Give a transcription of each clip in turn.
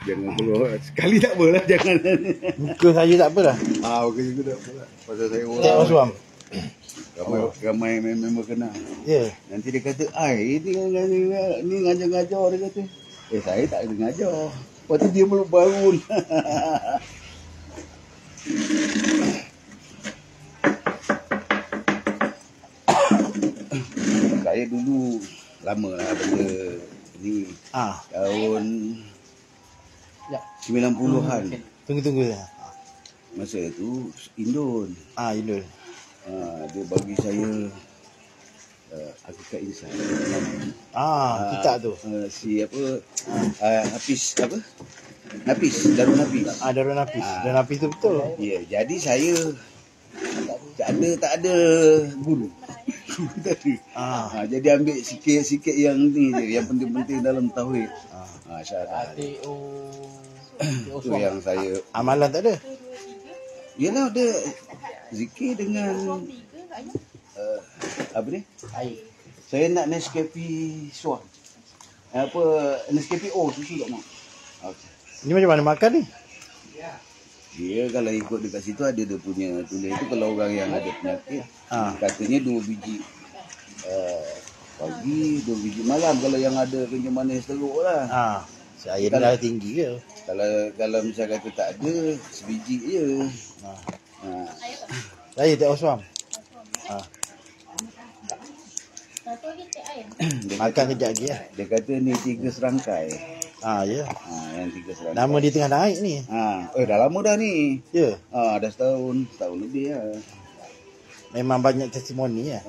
Jangan keluar. Sekali tak apalah, jangan. Muka saya tak apalah. Muka juga tak apalah. Pasal saya Tak orang. Oswam. Ramai member kenal. Ya. Nanti dia kata, ni ngajar-ngajar dia kata. Saya tak ada ngajar. Lepas tu dia meluk baru. Saya dulu lama lah benda ni. Tahun 90-an. Tunggu. Masa tu Indon. Indon. Dia bagi saya Hakikat Insan. Kitab tu. Si apa? Nafis, Darul Nafis. Darul Nafis. Darul Nafis tu betul. Ya, jadi saya tak ada guru. Jadi ambil sikit-sikit yang ni je, yang penting-penting dalam tauhid. Syarat. Itu yang saya. Amalan tak ada. Yalah, dia zikir dengan apa ni? Air. Saya nak Nescafe Swan. Nescafe O susu tak mau. Okay. Ni macam mana makan ni? Dia kalau ikut dekat situ ada dia punya tulis itu kalau orang yang ada penyakit katanya 2 biji pagi, 2 biji malam kalau yang ada kencing manis teruk lah. Saya dah tinggi ke? Kalau misal kata tak ada, sebiji je. Saya tak Oswam. Makan kejap lagi lah. Dia kata ni 3 serangkai. Ya. Yang 3 serangkai. Nama dia tengah naik ni. Dah lama dah ni. Ya. Dah setahun lebih lah. Memang banyak testimoni ya.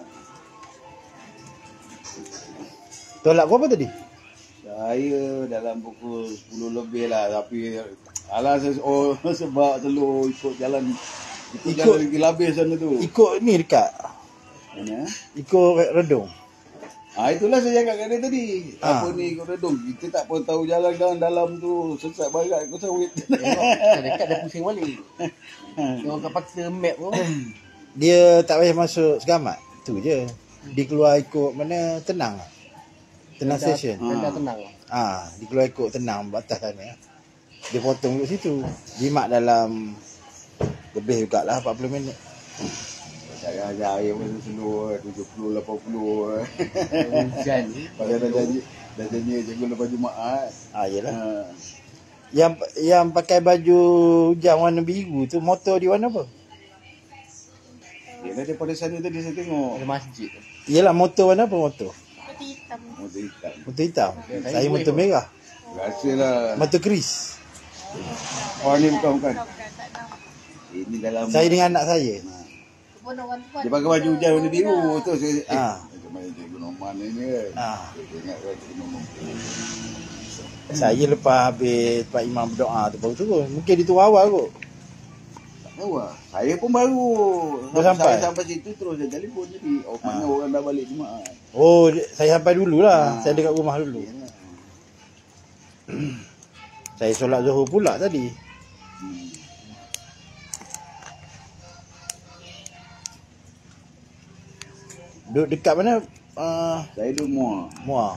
Tolak kau apa tadi? Saya dalam pukul 10 lebih lah. Tapi sebab selalu ikut jalan. Jalan lagi labis sana tu. Ikut ni dekat. Mana? Ikut redung. Itulah saya cakap kat dia tadi. Apa ni ikut redung. Kita tak pun tahu jalan dalam tu. Sesat barat kau sawit. Dekat dah pusing balik. Dia orang paksa map tu. Dia tak payah masuk Segamat. Tu je. Dia keluar ikut mana Tenang. Tenang station. Dah tenang. Dia keluar ikut Tenang batas sana. Dia potong duduk situ. Jimat dalam lebih juga lah 40 minit. Saya ajar air masa seluruh 70, 80. Hujan. Pasal dah janji cikgu lepas Jumaat. Yelah. Yang pakai baju hujan warna biru tu motor di warna apa? Yelah daripada sana tadi saya tengok. Ada masjid. Yelah motor warna apa motor? Motor hitam. Motor hitam. Saya motor merah. Rasalah. Motor keris. Ni bukan. Ini dalam. Saya dengan anak saya. Dia pakai baju hujan warna biru tu saya. Macam mana cikgu Norman ni kan. Saya ingat cikgu Norman. Saya lepas habis Pak Imam berdoa tu baru turun. Mungkin dia turun awal kot. Tak tahu lah. Saya pun baru. Sampai? Saya sampai situ terus saya telefon jadi. Mana orang dah balik Jumaat. Saya sampai dululah. Saya dekat rumah dulu. Saya solat Zuhur pula tadi. Duduk dekat mana? Saya duduk Muar. Muar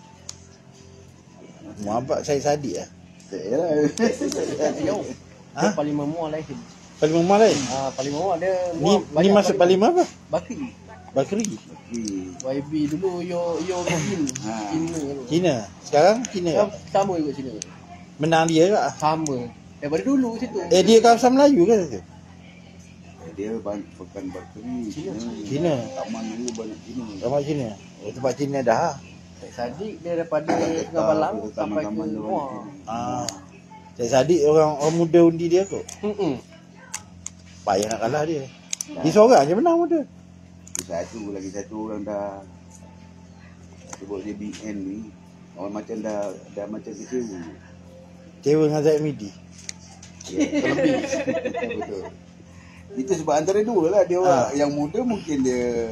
apa? Saya Sadiq lah. Saya lah. Jauh. Parlimen Muar lain. Parlimen Muar lain? Parlimen Muar dia Ni masuk Parlimen apa? Bakri. YB dulu Yo Cina. Sekarang Cina. Sama juga Cina. Menang dia ke? Sama. Daripada dulu situ. Dia kawasan Melayu ke situ? Dia bukan Bakri. Cina. Taman dulu banyak Cina. Taman Cina. Tempat Cina dah. Sadiq dia daripada Tengah Balang sampai ke Muar. Cik Sadiq orang muda undi dia kot. Payah nak kalah dia. Dia seorang je menang muda. Lagi satu orang dah sebut dia BN ni. Orang macam dah macam kecewa. Kecewa dengan Zaid Midi. Terlebih. Betul. Itu sebab antara dua lah dia orang. Yang muda mungkin dia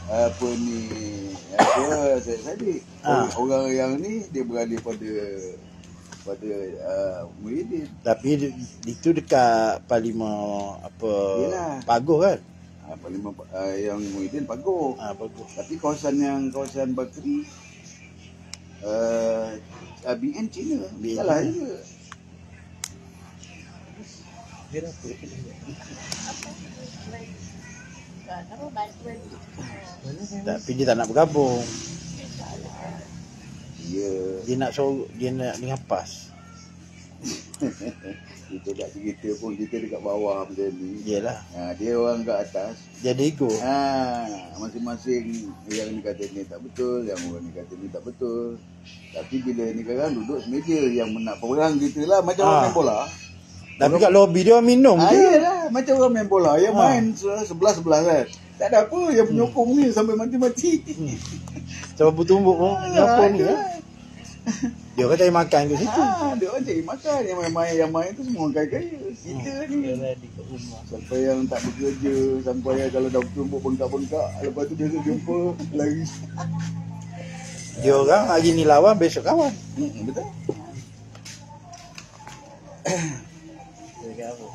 Zaid Sadiq. Orang yang ni dia beralih pada Muhyiddin. Tapi itu dekat Parlimen apa? Yalah. Paguh kan? Parlimen yang Muhyiddin Paguh. Paguh. Tapi kawasan Bakri BN Cina. BN Salah Cina. juga. Dia apa? Tapi dia tak nak bergabung. Ya. Dia nak ngapas. Kita tak cerita pun kita dekat bawah macam ni. Iyalah. Dia orang kat atas. Dia ada ego. Masing-masing yang ni kata ni tak betul, yang orang ni kata ni tak betul. Tapi bila ni kan duduk semeja yang nak perang kita lah macam orang main bola. Tapi kat lobby dia orang minum je. Iyalah, macam orang main bola yang main sebelah-sebelah kan. Tak ada apa yang penyokong ni sampai mati-mati. Sebab bertumbuk pun nyokong ni. Dia orang cari makan kat situ. Dia orang cari makan. Yang main tu semua orang kaya-kaya. Kita ni Ready kat rumah. sampai yang tak bekerja, sampai yang kalau dah bertumbuk bengkak-bengkak, lepas tu besok jumpa lari. Dia orang hari ni lawan, besok kawan. Betul. Dekat apa?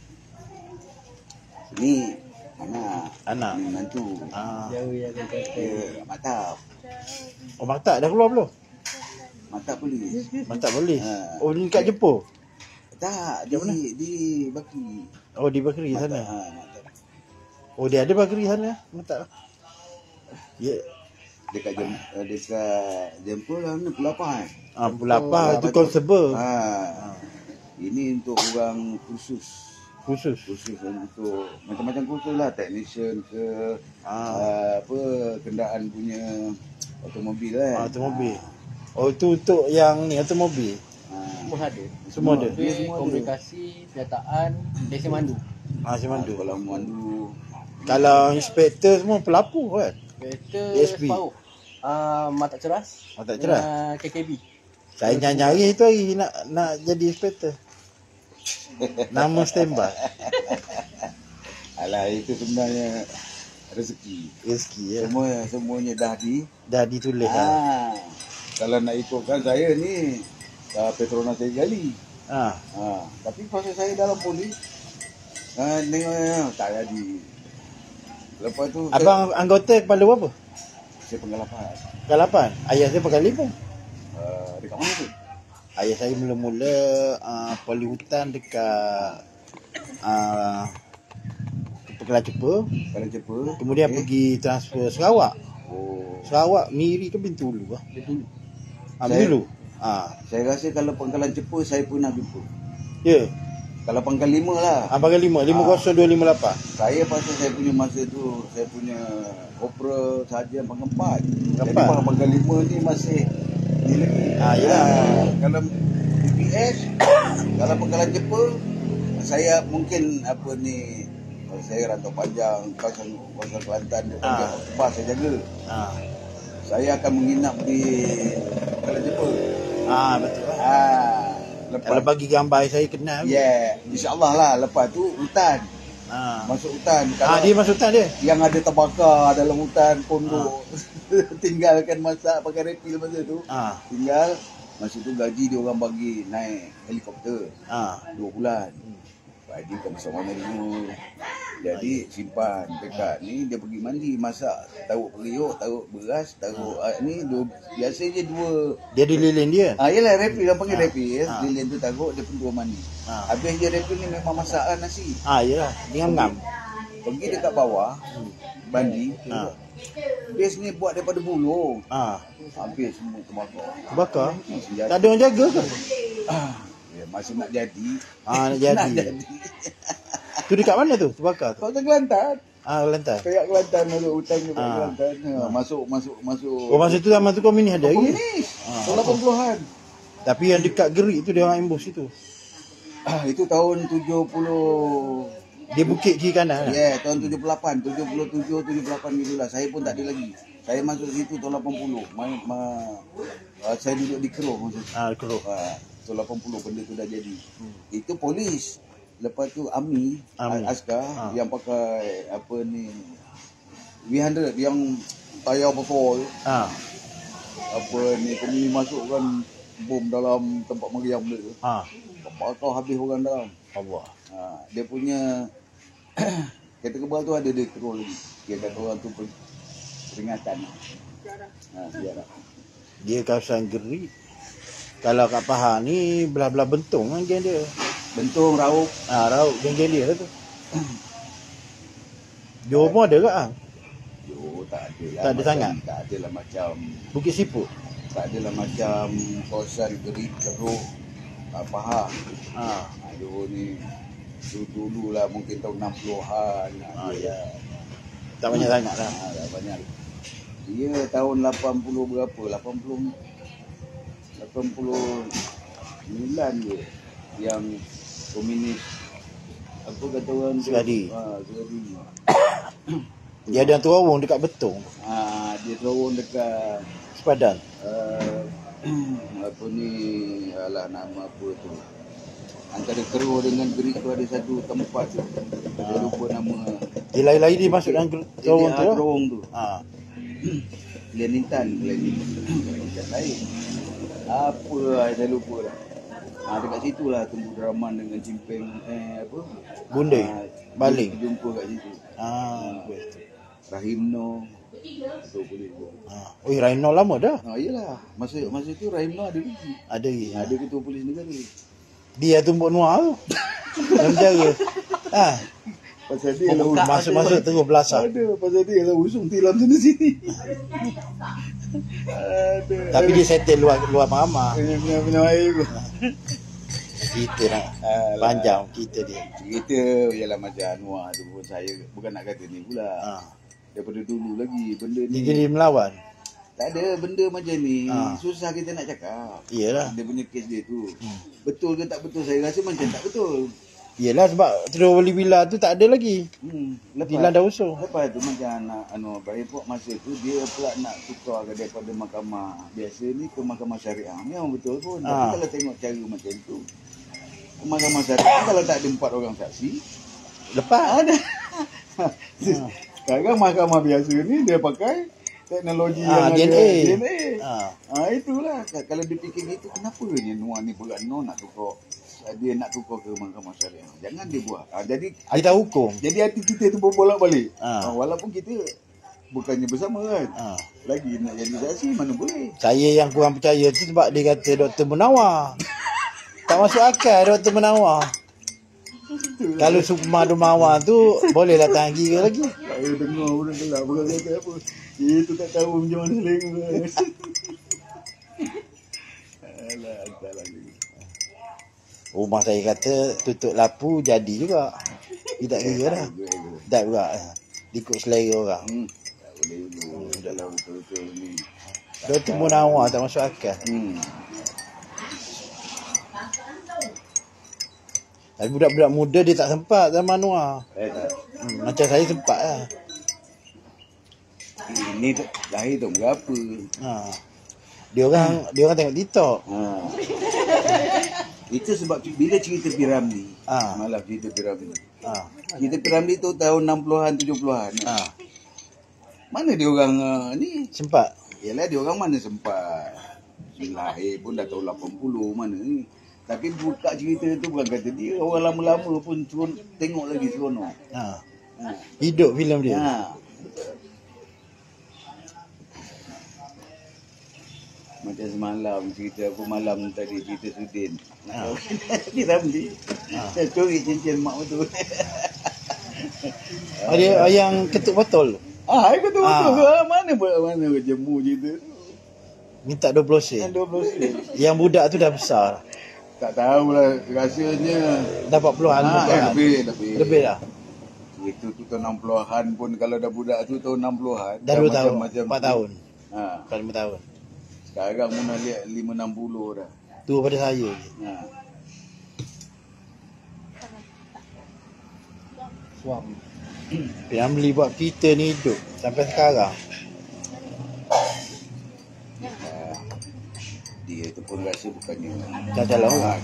Ni Anak. ni mantu. Jauh yang akan kata. Dia Matap. Oh, Maktak dah keluar belum? Matap polis. Maktak boleh. Ha. Oh, ni kat Jepun. Tak, di Bakri. Oh, di Bakri sana. Matap. Oh, dia ada Bakri sana. Maktak. Ya. Dekat Jempol lah ni Pelapan. Pelapar tu constable. Ini untuk orang khusus Khusus. untuk macam-macam kursus lah, technician ke apa kenderaan punya automobil kan. Automobil. Oh, tu untuk yang ni automobil. Semua ada. Semua ada. Mobil, Semua ada. komunikasi, senjataan, lesen mandu. Macam mana tu? Kalau mandu Kalau inspektor semua pelapur kan? Kereta DSP. separuh. Mata ceras. Mata ceras? dengan KKB. Saya nyari tu hari nak jadi inspektor. Nama standby. alah itu sebenarnya rezeki. Rezeki ya. Semuanya dah Ditulis lah. kalau nak ikutkan saya ni Petronas saya gali. Ha. Tapi pasal saya dalam polis tengok tak jadi. Lepas tu Abang anggota kepala berapa? saya penggalapan. Kepala 8. Ayah saya pakai 5. Dekat mana tu? Ayah saya mula-mula poli hutan dekat Pekelang Cepa. Kalau cepa. Kemudian pergi transfer Sarawak. Oh. Sarawak Miri ke Bintulu lah. Betul. Bintulu. Saya rasa kalau Pangkalan Cepa saya pernah jumpa. Ya. Kalau Pangkal 5 lah. Abang 5 50258. Saya pasal saya punya masa tu saya punya opera sahaja Pangkal 4. Jadi Empat. Pangkal 5 ni masih ni lagi. Ya. Kalau BPS kalau Pangkalan Cepa saya mungkin apa ni saya rantau panjang kawasan Kelantan dia panggil pas saya jaga. Saya akan menginap di Pangkalan Cepa. Betul lah. Kalau bagi gambar saya kenal. InsyaAllah lah. Lepas tu hutan. Masuk hutan. Kalau Dia masuk hutan dia. yang ada terbakar dalam hutan pondok tinggalkan masak pakai repil masa tu. Tinggal masa tu gaji dia orang bagi naik helikopter 2 bulan. Dia tak bisa mana dulu. Jadi simpan dekat ni dia pergi mandi masak taruh periuk, taruh beras, taruh ni biasa je 2. Dia di lilin dia. Yalah repil orang panggil repil. Lilin tu taruh dia pun 2 mandi. Habis je repil ni memang masakan nasi. Yalah, dia ngam. Pergi dekat bawah mandi. Base ni buat daripada bulu. Habis semua terbakar. Bakar. Senjata. Tak ada orang jaga ke? Masih nak jadi. Nak jadi. Tu dekat mana tu? Terbakar tu. Kawasan Kelantan. Kelantan. Kayak Kelantan masuk hutan ke Kelantan. Masuk. Oh, masa tu zaman tu komunis ada lagi. Komunis. 80-an. Tapi yang dekat Gerik tu dia orang ambush itu. Itu tahun 70. Dia bukit kiri kanan. Tahun 78, 77, 78 gitulah. Saya pun tak ada lagi. Saya masuk situ tahun 80. Saya duduk di Keruh masa tu. Keruh. Tahun 80 benda tu dah jadi. Itu polis. Lepas tu Army. Askar yang pakai apa ni V100 yang tayar besar tu. Apa ni kami masukkan bom dalam tempat meriam dia tu. Bakar habis orang dalam. Allah. Dia punya kereta kebal tu ada di Keruh lagi. Dia kata orang tu peringatan. Sejarah. Dia kawasan Gerik. Kalau kat Pahang ni belah-belah Bentong kan geng dia. Bentong, Rauk. Rauk geng-geng dia tu. Johor pun ada ke ah? Yo, tak ada lah. Tak ada sangat? Tak ada lah macam, Bukit Siput. tak ada lah macam kawasan Gerik, Teruk, Pahang. Johor ni dulu lah mungkin tahun 60-an. Ya. Tak banyak sangat lah. Tak banyak. Dia tahun 80 berapa? 89 je yang komunis, apa kata orang tu? Sekali. Sekali. Dia ada terowong dekat Betong. Dia terowong dekat Sepadan. apa ni, alah nama apa tu, antara Keruh dengan Gerik tu ada satu tempat tu. Saya lupa nama. Dia lain-lain dia masuk dalam terowong tu. Terowong tu. Ha. Kelantan lain. Apa saya lupa dah. Dekat situ lah Tunku Deraman dengan Cimpeng apa? Bunde. Baling. Jumpa kat situ. Betul. Rahimno. Tu boleh. Oi, Raino lama dah. Iyalah. Masa tu Rahimno ada lagi. Ada lagi. Ada ketua polis negara. Dia tumbuk nuar tu. Dalam penjara. Pasal dia lah masuk-masuk terus belasah. Ada, pasal dia lah usung tilam sana sini. Ada. Tapi dia settle luar Mahkamah. Punya air tu. Kita nak panjang kita dia. Cerita ialah macam Anwar tu pun, saya bukan nak kata ni pula. Daripada dulu lagi benda ni. Dia melawan. Tak ada benda macam ni. Susah kita nak cakap. Iyalah. Dia punya kes dia tu. Betul ke tak betul, saya rasa macam tak betul. Iyalah sebab terus wali bila tu tak ada lagi. Bila dah usung. Lepas tu macam anak Report masa tu dia pula nak tukar daripada mahkamah biasa ni ke mahkamah syariah. Memang betul pun. Tapi kalau tengok cara macam tu, mahkamah syariah kalau tak ada 4 orang saksi, lepas ada. Sekarang mahkamah biasa ni dia pakai teknologi yang DNA. Itulah. Kalau dia fikir gitu, kenapa ni Noah ni berat nak tukar, dia nak tukar ke mahkamah syariah. Jangan dia buat. Jadi kita hukum. Jadi hati kita tu berbolak-balik. Walaupun kita bukannya bersama kan. Lagi nak jadi saksi mana boleh. Saya yang kurang percaya tu sebab dia kata Dr. Munawar. Tak masuk akal Dr. Munawar. Kalau Sukma Dumawar tu bolehlah tahan kira lagi. Saya dengar orang gelap bukan kata apa. Itu tak tahu macam mana selenge. Alah, tak lagi. Rumah saya kata tutup lapu jadi juga. Tidak kira dah. Tak juga. Ikut selera orang. Tak boleh dulu. Dalam betul-betul ni. Dr. Munawar tak masuk akal. Tapi budak-budak muda dia tak sempat zaman Anwar. Macam saya sempat lah. Ini lahir tahun berapa? Dia orang tengok TikTok. Itu sebab bila cerita Piramli, malah cerita Piramli. Cerita Piramli tu tahun 60-an 70-an. Mana dia orang ni sempat? Yalah dia orang mana sempat. Lahir pun dah tahun 80 mana ni. Tapi buka cerita tu bukan kata dia, orang lama-lama pun tengok lagi seronok. Hidup filem dia. Macam semalam cerita apa malam tadi cerita Sudin. Ni Ramli. Saya curi cincin mak betul. Ada yang ketuk botol. Ketuk botol ke? Mana jemu cerita tu. Minta 20 sen. 20 sen. Yang budak tu dah besar. Tak tahulah, rasanya dah 40-an. Lebih dah. Itu tu tahun 60-an pun, kalau dah budak tu tahun 60-an. Dah 2 tahun, 4 tahun. 5 tahun. Sekarang pun dah lihat 5-60 dah. Tu pada saya je. Suami. Yang beli buat kita ni hidup sampai sekarang. Dia tu pun rasa bukannya dalam orang.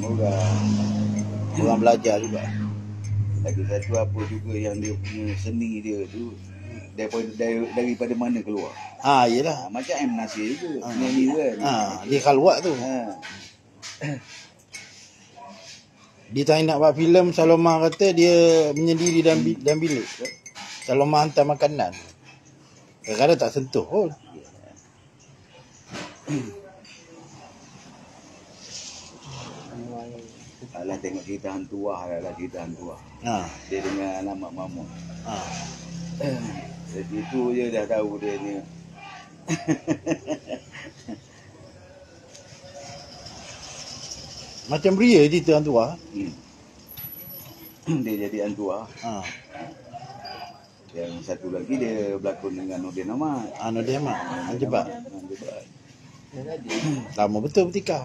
Orang belajar juga. Lagi satu apa juga yang dia punya seni dia tu, daripada mana keluar. Yelah. Macam M. Nasir juga. Nyanyi kan. Dia khalwat tu. Dia tak nak buat filem. Salomah kata dia menyendiri dalam bilik. Salomah hantar makanan. Kadang-kadang tak sentuh pun. Alah tengok cerita hantu wah, lah cerita hantu wah. Dia dengan nama Mamun. Dari situ je dah tahu dia ni. Macam Ria cerita hantu wah. Dia jadi hantu wah. Yang satu lagi dia berlakon dengan Nordin Ahmad. Nordin Ahmad. Anjebat. Lama betul bertikah.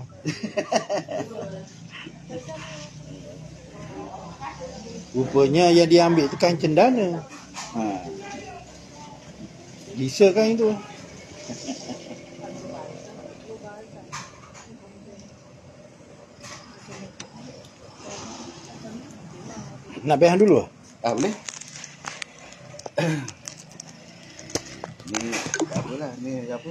Rupanya yang dia ambil tu kain cendana. Bisa kain tu. Nak bayang dulu? Boleh. Ni tak apalah, ni apa?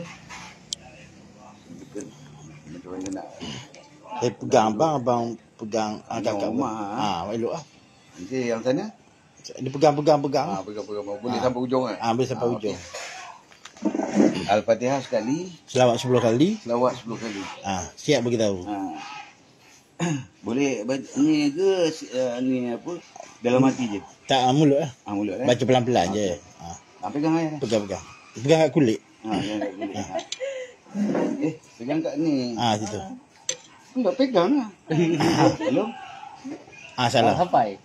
Macam mana nak? Pegang abang pegang kakak rumah. Elok lah. Nanti yang sana? Dia pegang. Pegang. Boleh sampai ujung kan? Boleh sampai ujung. Okay. Al-Fatihah sekali. Selawat 10 kali. Selawat 10 kali. Siap beritahu. Boleh ni ke ni apa? Dalam hati je. Tak mulut lah. Mulut lah. Baca pelan-pelan je. Pegang air. Pegang. Pegang kat kulit. Pegang kat kulit. Pegang kat ni. Situ. Enggak pegang lah. Belum? Salah. Sampai.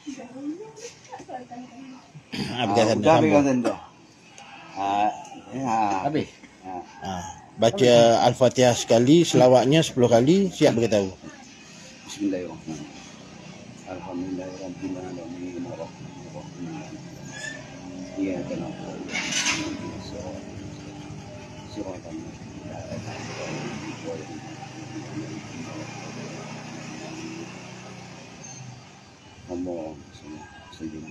Pegang sana. Pegang sana. Habis. Baca Al-Fatihah sekali, selawatnya 10 kali, siap beritahu. Bismillahirrahmanirrahim. Alhamdulillahirabbil alamin arrahmanirrahim. Iyyaka na'budu wa iyyaka nasta'in. Siratal Allahumma salli ala sayyidina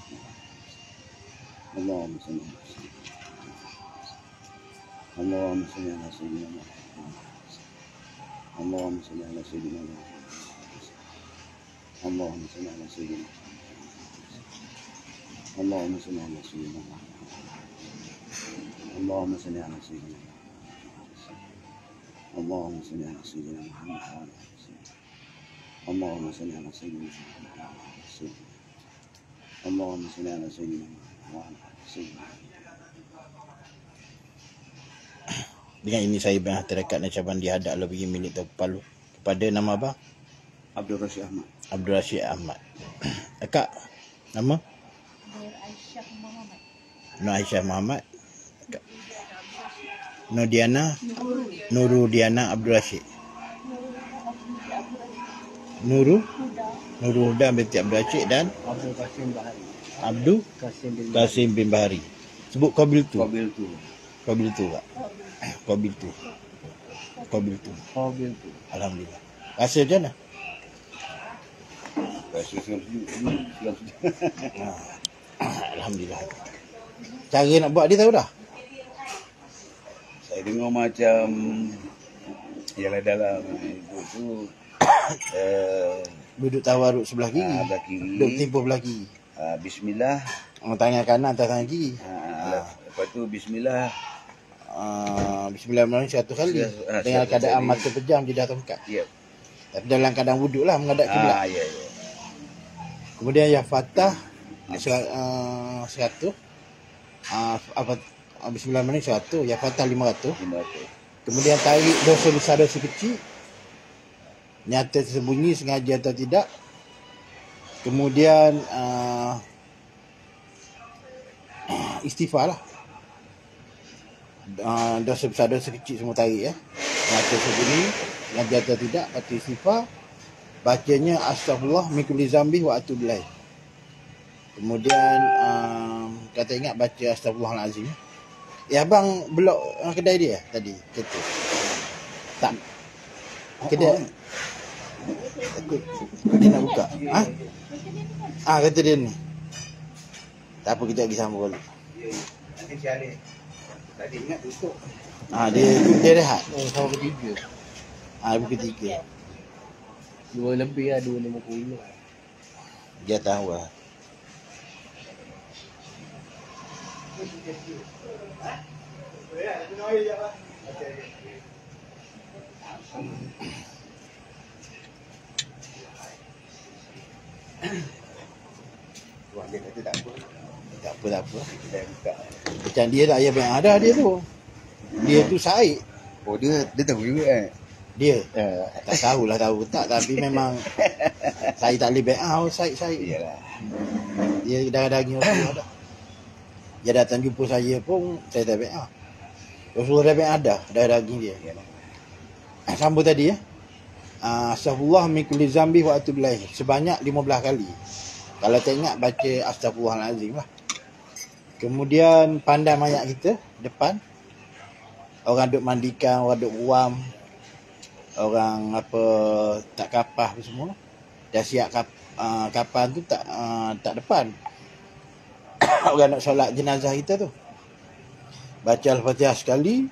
Allahumma salli Allahumma salli ala sayyidina Allahumma salli ala sayyidina Allahumma salli ala sayyidina Allahumma salli ala sayyidina Allahumma salli ala sayyidina Allahumma salli ala sayyidina Muhammad Allahumma salli ala sayyidina Allahumma salli ala sayyidina Muhammad. Dengan ini saya berhati-hati ucapan dihadap lebih milik Tok Palu kepada nama abang Abdul Rashid Ahmad. Abdul Rashid Ahmad. Akak nama? Nur Aisyah Muhammad. Nurudiana Abdul Rashid. Nurul Huda binti Abdul Rashid dan Abdul Qasim bin Bahari. Sebut Qabil tu. Pak. Qabil tu. Alhamdulillah. Rasa macam mana? Rasa Alhamdulillah. Cara nak buat dia tahu dah. Saya dengar macam yang dalam itu duduk tawaruk sebelah kiri. Duduk timpuh belah kiri. Bismillah. Tangan kanan atas tangan kiri. Lepas tu bismillah. Bismillahirrahmanirrahim 1 kali. Dengan keadaan mata pejam lidah terbuka. Ya. Tapi dalam keadaan wuduk lah menghadap kiblat. Ya. Kemudian ya Fatah 100. Bismillahirrahmanirrahim 100. Ya Fatah 500. Kemudian tarik dosa besar dosa kecil. Nyata tersembunyi sengaja atau tidak. Kemudian istighfar lah. Dosa besar dosa kecil semua tarik ya. Nyata tersembunyi sengaja atau tidak atau istighfar. Bacanya astagfirullah min kulli zambi wa atubu ilaih. Kemudian kata ingat baca astagfirullahalazim. Abang blok kedai dia tadi kata. Tak. Kedai takut dia nak buka. Kata dia ni. Tak apa, kita pergi sambung balik. Nanti cari. Tadi ingat tutup. Dia rehat. Sama ketiga. Pukul 3. 2 lebih lah, 2.50. Dia tahu lah. Tuan dia kata tak apa. Tak apa, tak apa. Kita buka. Macam dia tak payah bayar ada dia tu. Dia tu Said. Oh dia tahu juga kan. Dia tak tahulah tahu tak, tapi memang saya tak boleh bayar Said. Iyalah. Dia daging Rasulullah dah. Dia datang jumpa saya pun saya tak bayar. Rasulullah dah bayar dah daging dia. Iyalah. Sambung tadi ya. Astaghfirullah min kulli zambi wa atubu ilaih sebanyak 15 kali. Kalau tak ingat baca astaghfirullahalazim lah. Kemudian pandai mayat kita depan. Orang duk mandikan, orang duk buam. Orang apa tak kapah apa semua. Dah siap kapan tu tak depan. Orang nak solat jenazah kita tu. Baca Al-Fatihah sekali.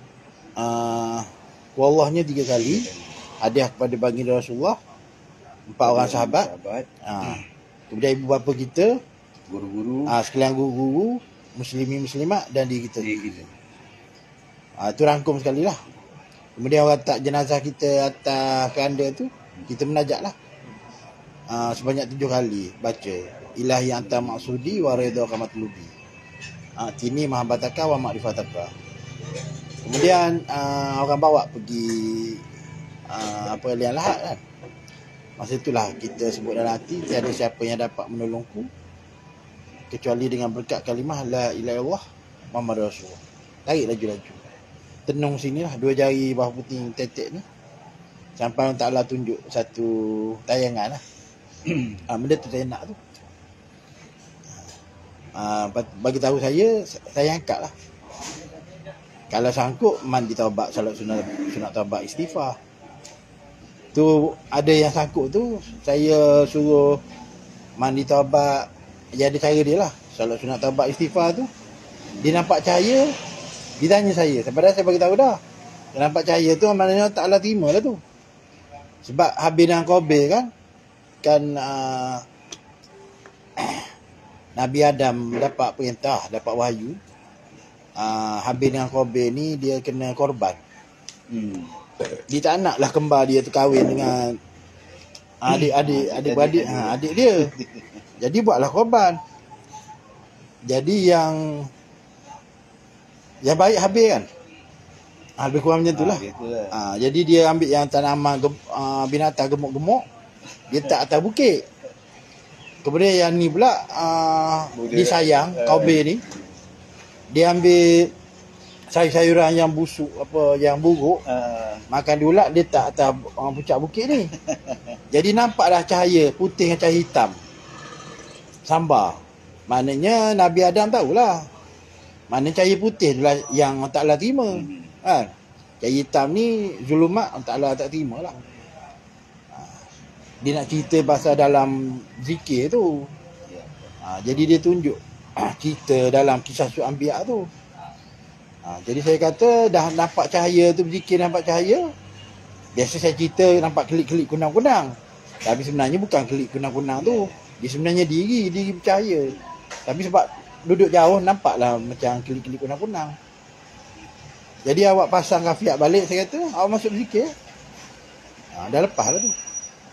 Wallahnya 3 kali. Hadiah kepada baginda Rasulullah. 4 orang sahabat. Kemudian ibu bapa kita, Guru-guru. sekalian guru-guru, muslimin-muslimat dan diri kita. Itu rangkum sekali lah. Kemudian orang tak jenazah kita atas keranda tu, kita menajak lah. Sebanyak 7 kali baca. Ilahi anta maksudi wa ridha kamatlubi. Tini mahabbataka wa ma'rifataka. Kemudian orang bawa pergi apa liang lahat kan. Masa itulah kita sebut dalam hati, tiada siapa yang dapat menolongku kecuali dengan berkat kalimah la ilaha illallah Muhammadur Rasulullah. Tarik laju-laju. Tenung sinilah 2 jari bawah puting tetek ni. Sampai Allah Ta'ala tunjuk satu tayangan lah. Benda tu saya nak tu. Bagi tahu saya angkat lah. Kalau sangkut mandi taubat, salat sunat taubat, istighfar. Tu ada yang sangkut tu saya suruh mandi taubat. Dia ada cara dia lah. Salat sunat taubat, istighfar tu. Dia nampak cahaya, dia tanya saya. Padahal saya bagi tahu dah. Dia nampak cahaya tu maknanya tak Allah terima lah tu. Sebab Habil dan Qabil kan Nabi Adam dapat perintah, dapat wahyu. Habil dengan Qabil ni dia kena korban. Dia tak naklah kembar dia tu kahwin dengan adik-beradik adik dia. Jadi buatlah korban. Jadi yang baik Habil kan. Lebih kurang macam itulah. Jadi dia ambil yang tanaman binatang gemuk-gemuk, dia tak atas bukit. Kemudian yang ni pula disayang Qabil ni, dia ambil sayur-sayuran yang busuk, apa yang buruk, makan diulak, dia tak atas puncak bukit ni. Jadi nampaklah cahaya putih dengan cahaya hitam sambar. Maknanya Nabi Adam tahulah. Maknanya cahaya putih itulah yang Allah Ta'ala terima. Kan? Cahaya hitam ni zulumat, Allah Ta'ala tak terima lah. Dia nak cerita pasal dalam zikir tu. Jadi dia tunjuk cerita dalam kisah Syu'ab Anbiya tu. Jadi saya kata dah nampak cahaya tu, berzikir nampak cahaya. Biasa saya cerita nampak kelip-kelip kunang-kunang. Tapi sebenarnya bukan kelip kunang-kunang tu. Dia sebenarnya diri bercahaya. Tapi sebab duduk jauh nampaklah macam kelip-kelip kunang-kunang. Jadi awak pasang kafiat balik, saya kata awak masuk berzikir. Dah lepas lah tu.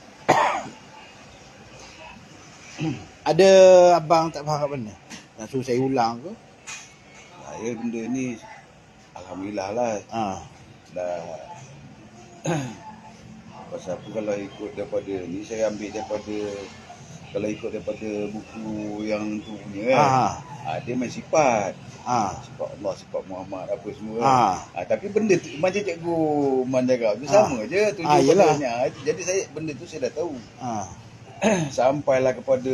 Ada abang tak faham benda? Nak suruh saya ulang ke? Saya benda ni alhamdulillah lah. Dah pasal apa kalau ikut daripada ni, saya ambil daripada, kalau ikut daripada buku yang tu punya kan. Dia main sifat. Sifat Allah, sifat Muhammad, apa semua. Tapi benda tu macam cikgu Man cakap tu sama je tujuannya. Jadi saya benda tu saya dah tahu. Sampailah kepada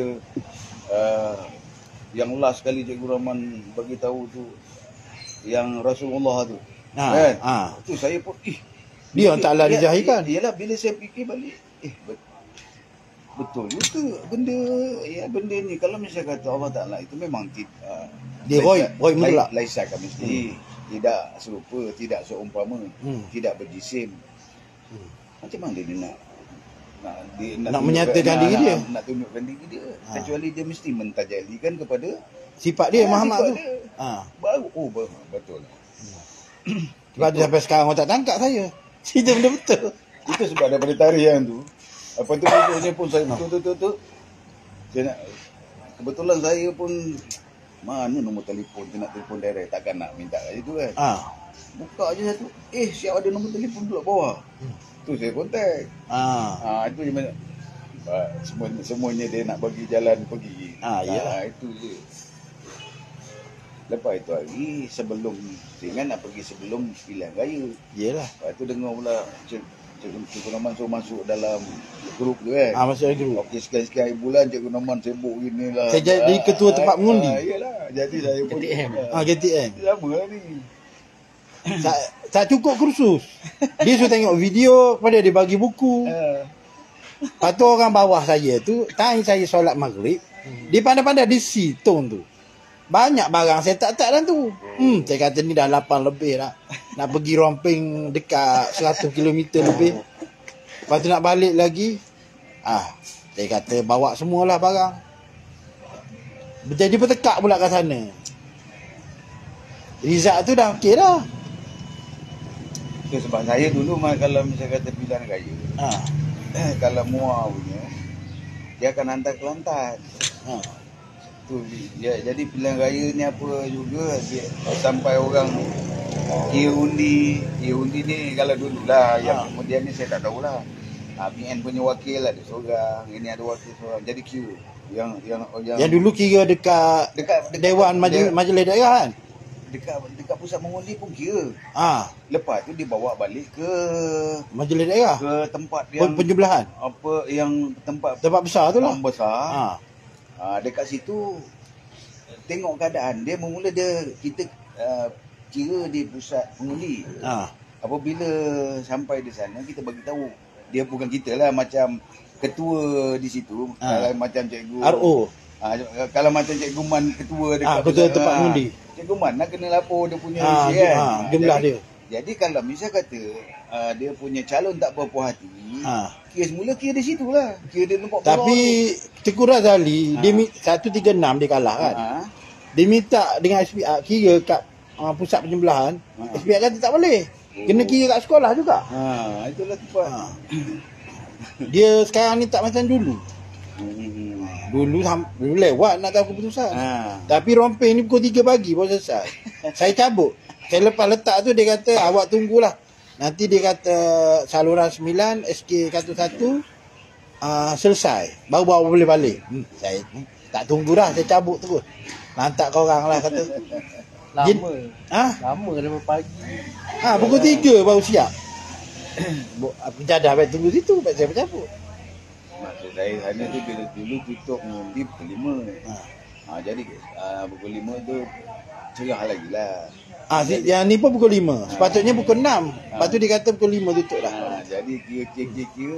yang last sekali Cikgu Rahman bagi tahu tu, yang Rasulullah tu. Kan? Tu saya pun dia tak lah dijahilkan. Iyalah, bila saya fikir balik, betul juga benda ni. Kalau misalnya kata Allah Ta'ala itu memang dia Roy mutlak. Laisa kami mesti tidak serupa, tidak seumpama, tidak berjisim. Macam mana dia nak menyatakan diri dia, nak tunjukkan diri dia, kecuali dia mesti mentajalikan kepada sifat dia Muhammad tu. Baru betul. Sebab dia sampai sekarang orang tak tangkap saya. Cerita benda betul. Itu sebab daripada tarian tu. Apa tu bukunya pun saya betul-betul Kebetulan saya pun mana nombor telefon tu, nak telefon direct, takkan nak minta kat situ kan. Buka je satu, siap ada nombor telefon pula bawah. Tu saya kontak. Itu je mana. Semuanya dia nak bagi jalan pergi. Itu je. Lepas itu hari sebelum Dengan nak pergi sebelum pilihan raya. Yelah. Lepas tu dengar pula Cikgu Noman suruh masuk dalam grup tu kan. Masuk dalam grup. Okey, sekian-sekian hari bulan Cikgu Noman sibuk gini lah. Saya jadi ketua tempat mengundi. Iyalah. Jadi saya pun KTM. KTM. Sama lah ni. Tak cukup kursus. Dia suruh tengok video, kepada dia bagi buku. Lepas tu orang bawah saya tu, time saya solat maghrib, dia pandai-pandai di situng tu. Banyak barang saya tak dalam tu. Saya kata ni dah 8 lebih dah. Nak pergi Romping dekat 100 km lebih. Lepas tu nak balik lagi. Saya kata bawa semualah barang. Jadi bertekak pula kat sana. Result tu dah okey dah. Itu sebab saya dulu kalau misalnya kata pilihan raya. Kalau Muar punya, dia akan hantar Kelantan. Tu dia, jadi pilihan raya ni apa juga dia, sampai orang kira undi ni kalau dululah yang kemudian ni saya tak tahulah. BN punya wakil ada seorang, ini ada wakil seorang. Jadi kira yang dulu kira dekat Dewan Majlis Daerah kan. Dekat pusat mengundi pun kira. Lepas tu dibawa balik ke Majlis Daerah. Ke tempat yang penjumlahan. Apa yang tempat besar tu lah. Besar. Dekat situ tengok keadaan dia bermula kita kira di pusat pengundi. Apabila sampai di sana kita bagi tahu dia bukan kita lah, macam ketua di situ, macam cikgu RO. Kalau macam Cikgu Man ketua dekat ketua tempat mengundi. Cikgu Man nak kena lapor dia punya jumlah dia. Jadi kalau misal kata dia punya calon tak berpuas hati, kira semula kira di situ lah. Kira dia nampak. Tapi Tengku Razali dia 136 dia kalah kan. Dia minta dengan SPR kira kat pusat penjumlahan. SPR kata tak boleh. Kena kira kat sekolah juga. Itulah tempat. Dia sekarang ni tak macam dulu. Dulu lewat nak tahu keputusan. Tapi Romping ni pukul 3 pagi baru selesai. Saya cabut. Saya lepas letak tu dia kata awak tunggulah. Nanti dia kata saluran 9 SK11 selesai. Baru boleh balik. Saya tak tunggu dah, saya cabut terus. Lantak korang lah kata. Lama daripada pagi. Pukul 3 baru siap. Penjadah baik tunggu situ, baik saya bercabut. Maksud saya sana tu bila dulu tutup mengundi pukul 5. Jadi pukul 5 tu cerah lagi lah. Yang ni pun pukul 5. Sepatutnya pukul 6. Lepas tu dia kata pukul 5 tutup dah. Jadi kira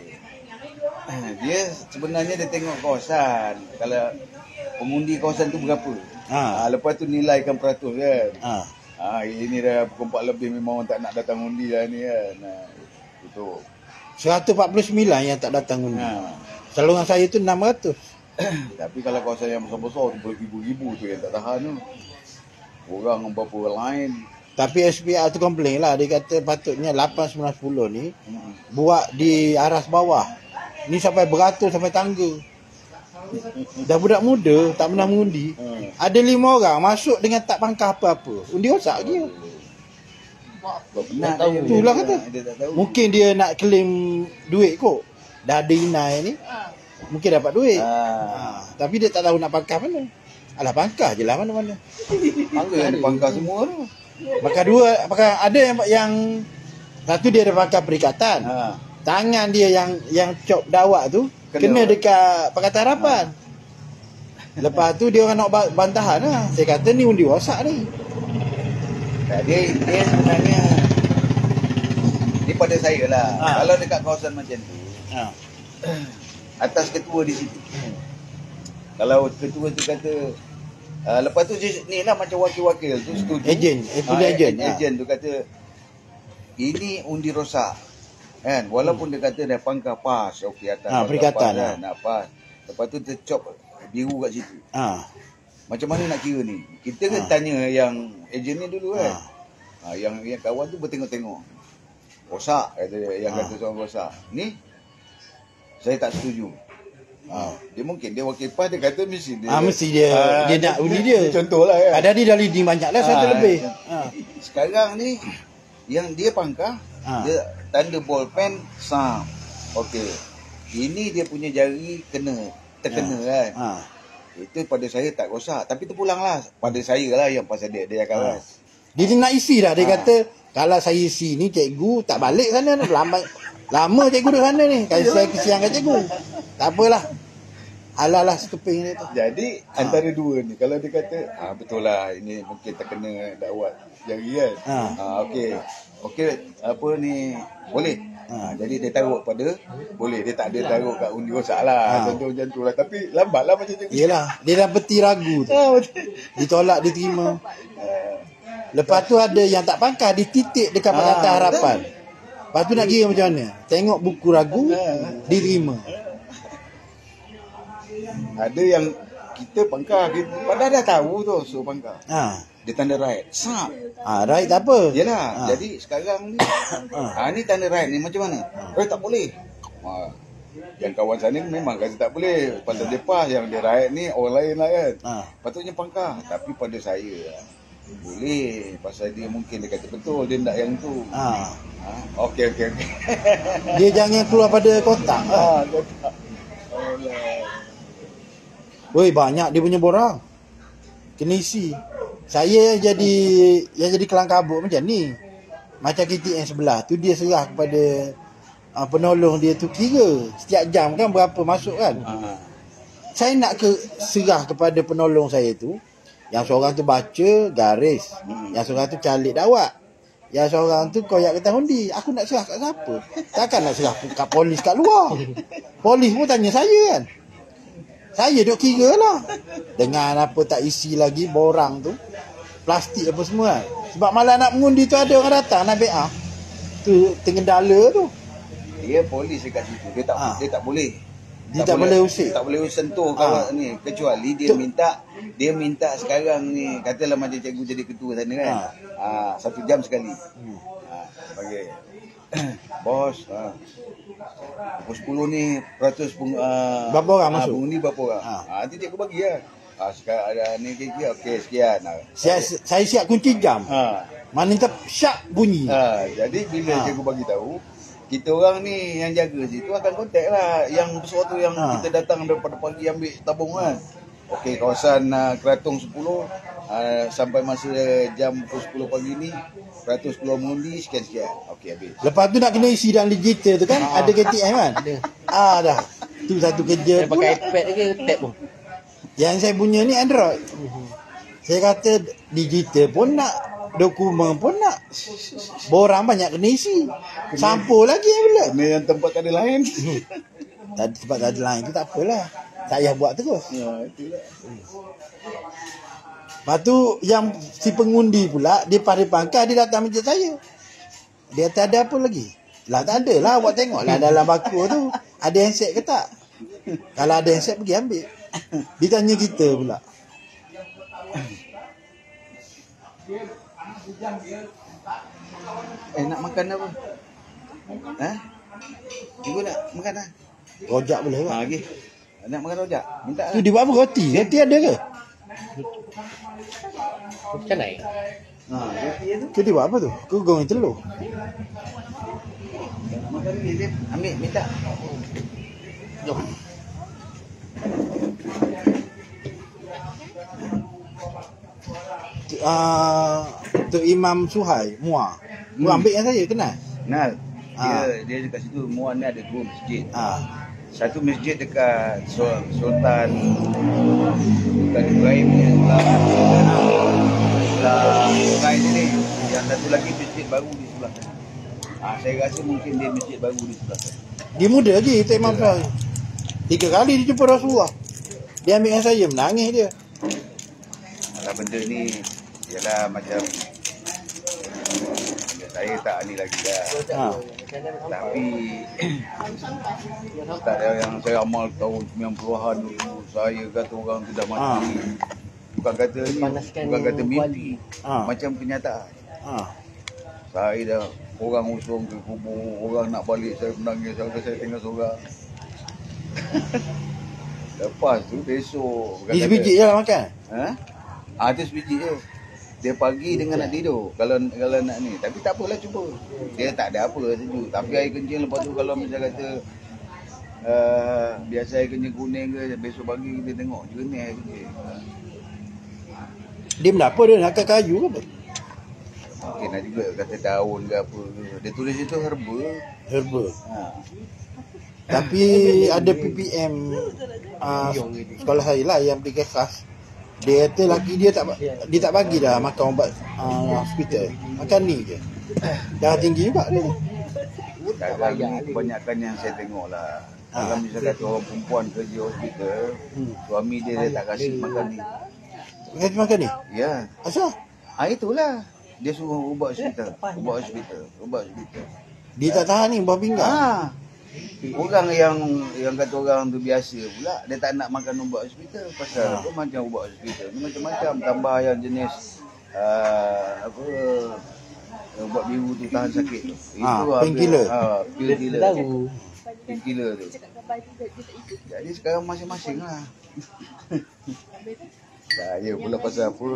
dia sebenarnya dia tengok kawasan. Kalau pengundi kawasan tu berapa. Lepas tu nilaikan peratus kan. Ini dah pukul 4 lebih memang orang tak nak datang undi lah ni kan. Tutup. 149 yang tak datang undi. Saluran saya tu 600. Tapi kalau kawasan yang besar-besar tu beribu-ribu tu yang tak tahan tu. Orang berapa lain. Tapi SPR tu komplain lah. Dia kata patutnya 8, 9, 10 ni buat di aras bawah. Ni sampai beratur sampai tangga. Dah budak muda tak pernah mengundi. Ada 5 orang masuk dengan tak pangkah apa-apa. Undi rosak dia. Itulah kata. Mungkin dia nak claim duit kot. Dah ada inai ni. Mungkin dapat duit. Tapi dia tak tahu nak pangkah mana. Alah pangkah je lah mana-mana. Pangkah semua tu. Apakah ada yang satu dia ada pangkah perikatan. Tangan dia yang cop dawak tu kena dekat Pakatan Harapan. Lepas tu dia orang nak bantahan lah. Saya kata ni undi rosak ni. Dia sebenarnya ni pada saya lah. Kalau dekat kawasan macam tu, atas ketua di situ. Kalau ketua tu kata lepas tu ni lah macam wakil-wakil tu setuju. Ejen tu kata ini undi rosak. Kan walaupun dia kata dia pangkah pas okey atas perikatan nak pas. Lepas tu tercop biru kat situ. Macam mana nak kira ni? Kita kan tanya yang ejen ni dulu kan. Yang kawan tu bertengok-tengok. Rosak kata yang kata seorang rosak. Ni saya tak setuju. Dia mungkin dia wakil PAS, dia kata mesti dia. Mesti dia nak undi dia. Contohlah kan. Padahal dia dah leading banyak dah, 1 lebih. Sekarang ni yang dia pangkah, dia tanda ballpen sam. Okey. Ini dia punya jari terkena kan. Itu pada saya tak rosak, tapi terpulanglah pada saya lah yang pasal dia akan Dia nak isi dah. Dia kata kalau saya isi ni cikgu tak balik sana, lama cikgu duduk sana ni. Kalau saya kesiankan cikgu, tak apalah, alalah sekeping dia tu. Jadi antara dua ni, kalau dia kata betul lah ini mungkin terkena dakwat jari kan. Okey apa ni boleh. Jadi dia taruh pada boleh, dia tak ada taruh kat undi rosak lah. Contoh macam tu lah. Tapi lambat lah macam cikgu. Yelah, dia dah peti ragu tu. Ditolak, diterima. Lepas tu ada yang tak pangkah, dititik dekat Pakatan Harapan. Lepas tu nak kira macam mana? Tengok buku ragu, diterima. Ada yang kita pangkah, padahal dah tahu tu suruh pangkah. Dia tanda right. Sap. Right tak apa. Yelah, jadi sekarang ni ni tanda right ni macam mana? Tak boleh. Yang kawan sana memang kata tak boleh. Pasal dia pas, yang dia right ni orang lain lah kan. Patutnya pangkah. Tapi pada saya boleh. Pasal dia mungkin dia kata betul, dia nak yang tu. Okey. Dia jangan keluar pada kotak. Kotak. Woi, banyak dia punya borang. Kena isi. Saya yang jadi kelang kabut macam ni. Macam KTM sebelah tu, dia serah kepada penolong dia tu, kira setiap jam kan berapa masuk kan. Saya nak serah kepada penolong saya tu, yang seorang tu baca garis, yang seorang tu calik dakwat, yang seorang tu koyak kertas undi. Aku nak serah kat siapa? Takkan nak serah kat polis kat luar. Polis pun tanya saya kan. Saya duk kira lah. Dengan apa tak isi lagi borang tu, plastik apa semua kan. Sebab malah nak mengundi tu ada orang datang nak BA. Tu tengendala tu. Dia polis dekat situ. Dia tak boleh. Dia tak boleh usik. Tak boleh sentuh kalau ni, kecuali dia minta sekarang ni, katalah macam cikgu jadi ketua sana kan. 1 jam sekali. Panggil. Bos, pukul 10 ni peratus berapa orang masuk? Bunyi berapa orang? Nanti cikgu bagi lah. Sekarang ada ni kira okey sekian. Saya siap kunci jam. Mana tak syak bunyi. Jadi bila cikgu bagi tahu, kita orang ni yang jaga situ akan kontak lah yang sesuatu yang kita datang daripada pagi ambil tabung kan. Okey, kawasan Keratung 10 sampai masa jam pukul 10 pagi ni 100 keluar mengundi sekian-sekian. Okey, habis. Lepas tu nak kena isi dalam digital tu kan. Ada KTM kan. Dah. Tu satu kerja. Saya pakai iPad lagi, tab pun. Yang saya punya ni Android. Saya kata digital pun nak, dokumen pun nak. Borang banyak kena isi. Sampul lagi pula. Kena yang tempat tak ada lain. Tempat tak ada lain tu tak apalah. Tak payah buat terus. Itulah. Lepas tu yang si pengundi pula, dia pada pangkal, dia datang meja saya. Dia kata ada apa lagi? Lah tak ada lah, awak tengok lah dalam baku tu ada handset ke tak? Kalau ada handset pergi ambil. Dia tanya kita pula. Nak makan apa? Cikgu nak makan lah. Rojak boleh ke? Lagi. Nak makan rojak? Minta lah. Tu dia buat apa, roti? Roti ada ke? Macam naik. Roti tu. Tu dia buat apa tu? Kau goreng telur. Makan ni dia ambil, minta. Jom. Tok Imam Suhai, Muar. Mu ambil yang saya kenal. Kenal. Dia dekat situ, Muar ni ada 2 masjid. Satu masjid dekat Sultan Ibrahim ni sebelah sungai sini. Yang satu lagi masjid baru di sebelah sana. Saya rasa mungkin dia masjid baru di sebelah sana. Dia muda lagi, Tok Imam Suhai. 3 kali dia jumpa Rasulullah. Dia ambil dengan saya, menangis dia. Kalau benda ni ialah macam saya tak ni lagi dah. Tapi tak yang saya amal tahun 90-an dulu, saya kata orang tu dah mati. Bukan kata mimpi. Macam kenyataan. Saya dah orang usung ke kubur, orang nak balik saya menangis, saya tinggal seorang. Lepas tu besok Di sebiji je lah makan. Ada sebiji je. Dia pagi dengan nak tidur. Kalau nak ni. Tapi tak apalah, cuba. Dia tak ada apa sejuk. Tapi air kencing lepas tu kalau macam kata biasa air kencing kuning ke, besok pagi kita tengok jernih air kencing. Dia benda apa dia? Nak kayu ke apa? Mungkin nak juga kata daun ke apa ke. Dia tulis itu herba. Herba. Tapi ada PPM sekolah saya lah yang beli khas. Dia kata laki dia tak bagi dah makan ubat hospital. Makan ni je. Dah tinggi juga dia. Sekarang ni kebanyakan yang saya tengok lah. Kalau misalnya kata orang perempuan kerja hospital, suami dia tak kasih makan ni. Kasih makan ni? Ya. Asal? Itulah. Dia suruh ubat hospital. Dia tak tahan ni buah pinggang. Orang yang kata orang tu biasa pula, dia tak nak makan ubat hospital. Pasal apa macam ubat hospital ni macam-macam, tambah yang jenis ubat biru tu tahan sakit tu. Itu painkiller. Painkiller tu. Jadi sekarang masing-masing lah. Saya pula pasal apa?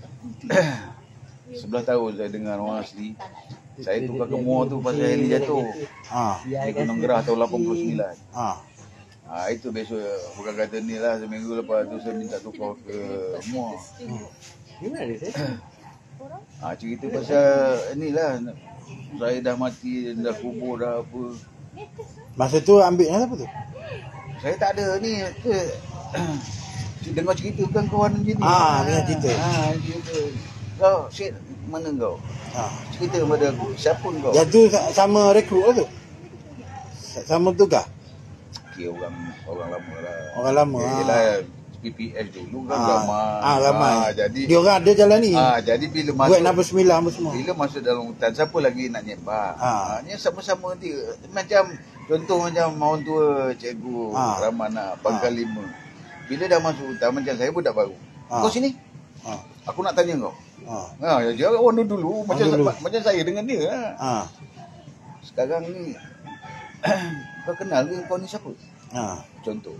11 tahun saya dengar orang asli. Saya tukar gemur tu pasal heli jatuh. Di Gunung Gerah tahun 89. Itu besok bukan kata ni lah, seminggu lepas tu saya minta tukar ke gemur. Gimana dia? Cerita pasal ni lah. Saya dah mati, dah kubur dah apa. Masa tu ambil apa tu? Saya tak ada ni. Dengar cerita kan kawan macam ni. Dengar cerita. Cerita. Kau, Syed, mana kau? Cerita pada aku, siapa kau? Yang tu sama rekrut lah tu? Sama tugas? Okay, orang lama lah. Orang lama. Yelah, PPS dulu kan ramai. Jadi dia orang ada jalan ni. Jadi bila masuk buat nombor 9 apa semua. Bila masuk dalam hutan, siapa lagi nak nyembah? Ni sama-sama dia. Macam contoh macam orang tua cikgu Ramana Pangkal 5. Bila dah masuk hutan, macam saya budak baru. Kau sini. Aku nak tanya kau. Dia orang dulu macam saya dengan dia. Sekarang ni kau kenal ke kau ni siapa? Contoh.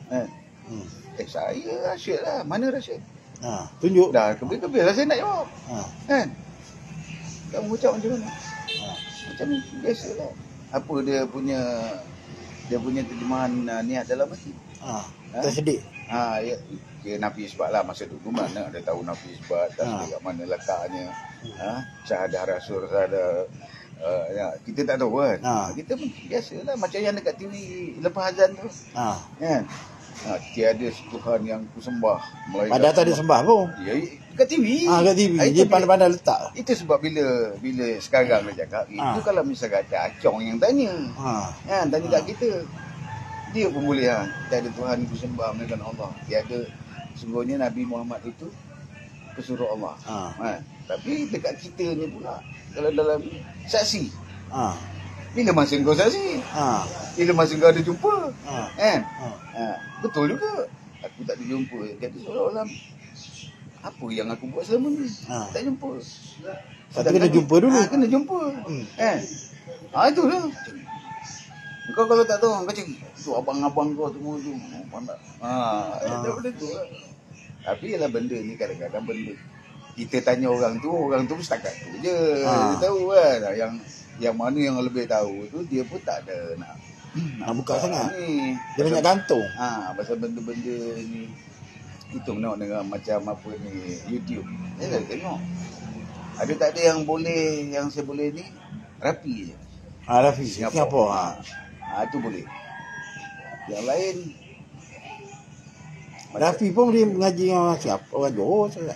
Saya Rashid lah. Mana Rashid? Tunjuk. Dah kebir-kebir lah saya nak jawab. Kan? Kamu ucap macam mana? Macam ni biasalah. Apa dia punya terjemahan niat dalam hati. Tersedik. Ya. Okay, nafi isbat lah masa dulu mana dia tahu nafi isbat dan dekat mana letaknya. Syahadah rasul syahadah kita tak tahu kan. Kita biasalah macam yang dekat TV lepas azan tu. Kan? Tiada Tuhan yang kusembah melainkan padahal tak ada sembah pun. Ya, dekat TV. Dekat TV. Dia pandai-pandai letak. Itu sebab bila sekarang dia cakap itu kalau misal kata Acong yang tanya. Tanya kat kita. Dia pun boleh tiada Tuhan kusembah melainkan Allah. Tiada sungguhnya Nabi Muhammad itu pesuruh Allah. Tapi dekat kita ni pula kalau dalam saksi. Bila masa kau saksi? Bila masa kau ada jumpa? Kan? Betul juga. Aku tak ada jumpa. Jadi seolah-olah apa yang aku buat selama ni? Tak jumpa. Tapi kena jumpa dulu. Kena jumpa. Kan? Itulah. Kau kalau tak tahu, kau cakap tu abang-abang kau semua tu. Pandai. Daripada tu lah. Tapi ialah benda ni kadang-kadang benda kita tanya orang tu setakat tu je. Dia tahu kan. Yang mana yang lebih tahu tu dia pun tak ada nak buka sangat ni. Dia banyak gantung. Pasal benda-benda ni itu nak dengan macam apa ni YouTube. Saya tengok. Ada tak ada yang boleh, yang saya boleh ni rapi je. Rapi Singapura. Itu boleh. Yang lain Rafi pun dia mengaji dengan siapa? Orang Johor sangat.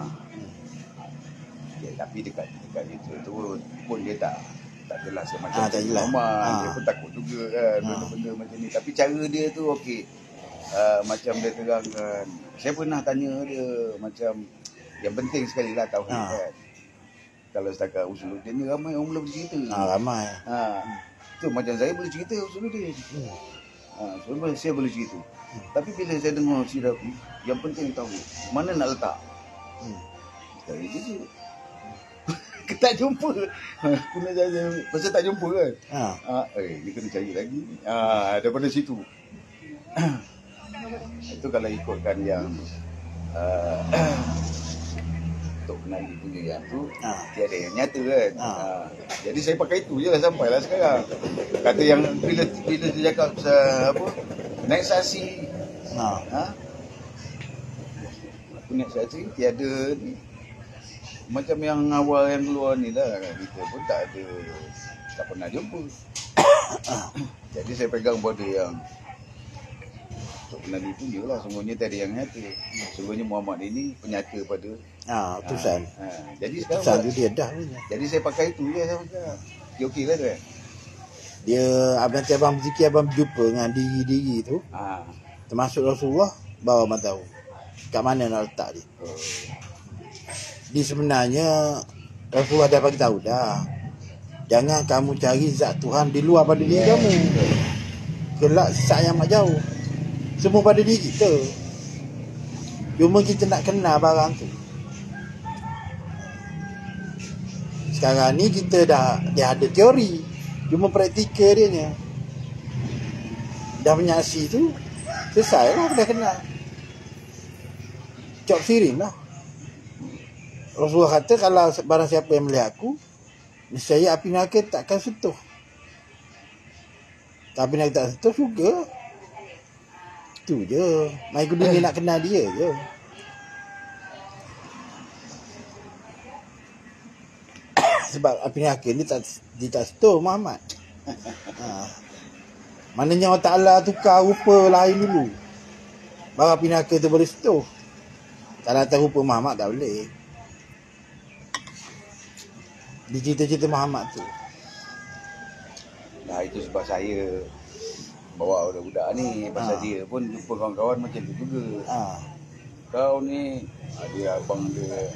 Tapi dekat YouTube tu pun dia tak jelas macam tak jelas. Dia pun takut juga kan benda-benda macam ni. Tapi cara dia tu okey. Macam dia terangkan. Saya pernah tanya dia macam yang penting sekali lah tauhid kan. Kalau setakat Usuluddin ni ramai orang boleh bercerita. Ramai. Tu macam saya boleh cerita Usuluddin. Saya boleh cerita. Tapi bila saya dengar si Rafi, yang penting tahu mana nak letak. Cari je. Tak jumpa. Guna saja. Pasal tak jumpa kan. Dia kena cari lagi. Daripada situ. itu kalau ikutkan yang Tok Penali punya yang tu, tiada yang nyata kan. Jadi saya pakai itu je lah sampailah sekarang. Kata yang bila dia cakap apa, naik saksi. Aku naik saksi tiada ni. Macam yang awal yang keluar ni lah, kita pun tak pernah jumpa. Jadi saya pegang pada yang Tok Penali punya lah, semuanya tiada yang nyata. Sebenarnya Muhammad ini penyata pada utusan. Jadi sekarang utusan tu dia dah. Jadi saya pakai itu je sekarang. Dia okey lah tu kan? Dia nanti abang berzikir, abang berjumpa dengan diri-diri tu. Termasuk Rasulullah, bawa abang tahu kat mana nak letak dia. Dia sebenarnya Rasulullah dah bagi tahu dah. Jangan kamu cari zat Tuhan di luar pada diri kamu. Kelak sesat yang amat jauh. Semua pada diri kita. Cuma kita nak kenal barang tu. Sekarang ni kita dia ada teori. Cuma praktikal dia ni. Dah menyaksi tu, selesai lah, dah kenal. Cop siring lah. Rasulullah kata kalau barang siapa yang melihat aku, nescaya api neraka takkan sentuh. Tapi nak tak sentuh juga. Itu je. Mai kudu ni nak kenal dia je. Sebab api neraka ni tak sentuh Muhammad. Maknanya Allah Ta'ala tukar rupa lain dulu, baru api neraka tu boleh sentuh. Kalau atas rupa Muhammad tak boleh. Di cerita-cerita Muhammad tu. Nah itu sebab saya bawa budak-budak ni. Pasal dia pun jumpa kawan-kawan macam tu juga. Kau ni dia abang dia.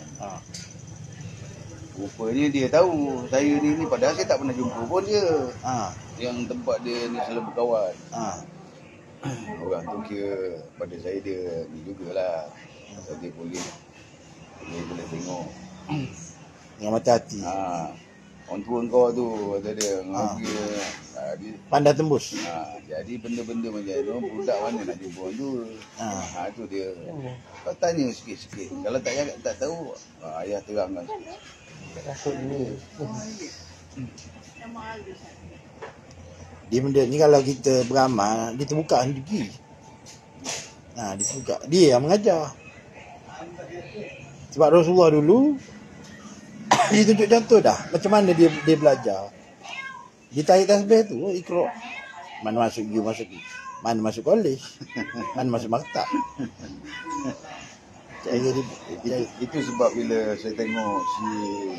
Rupanya dia tahu saya ni padahal saya tak pernah jumpa pun dia. Yang tempat dia ni selalu berkawan. Orang tu kira pada saya dia ni jugalah. Dia boleh tengok dengan mata hati. Orang tua kau tu kata dia pandai tembus. Jadi benda-benda macam tu budak mana nak jumpa orang tu. Tu dia. Kau tanya sikit-sikit. Kalau tak tahu, ayah terangkan sikit. Dia benda ni kalau kita beramal, dia terbuka rezeki. Dia terbuka. Dia yang mengajar. Sebab Rasulullah dulu dia tunjuk contoh dah macam mana dia belajar. Dia tarik tasbih tu, Iqra. Mana masuk you masuk you. Mana masuk kolej. Mana masuk maktab. Itu sebab bila saya tengok si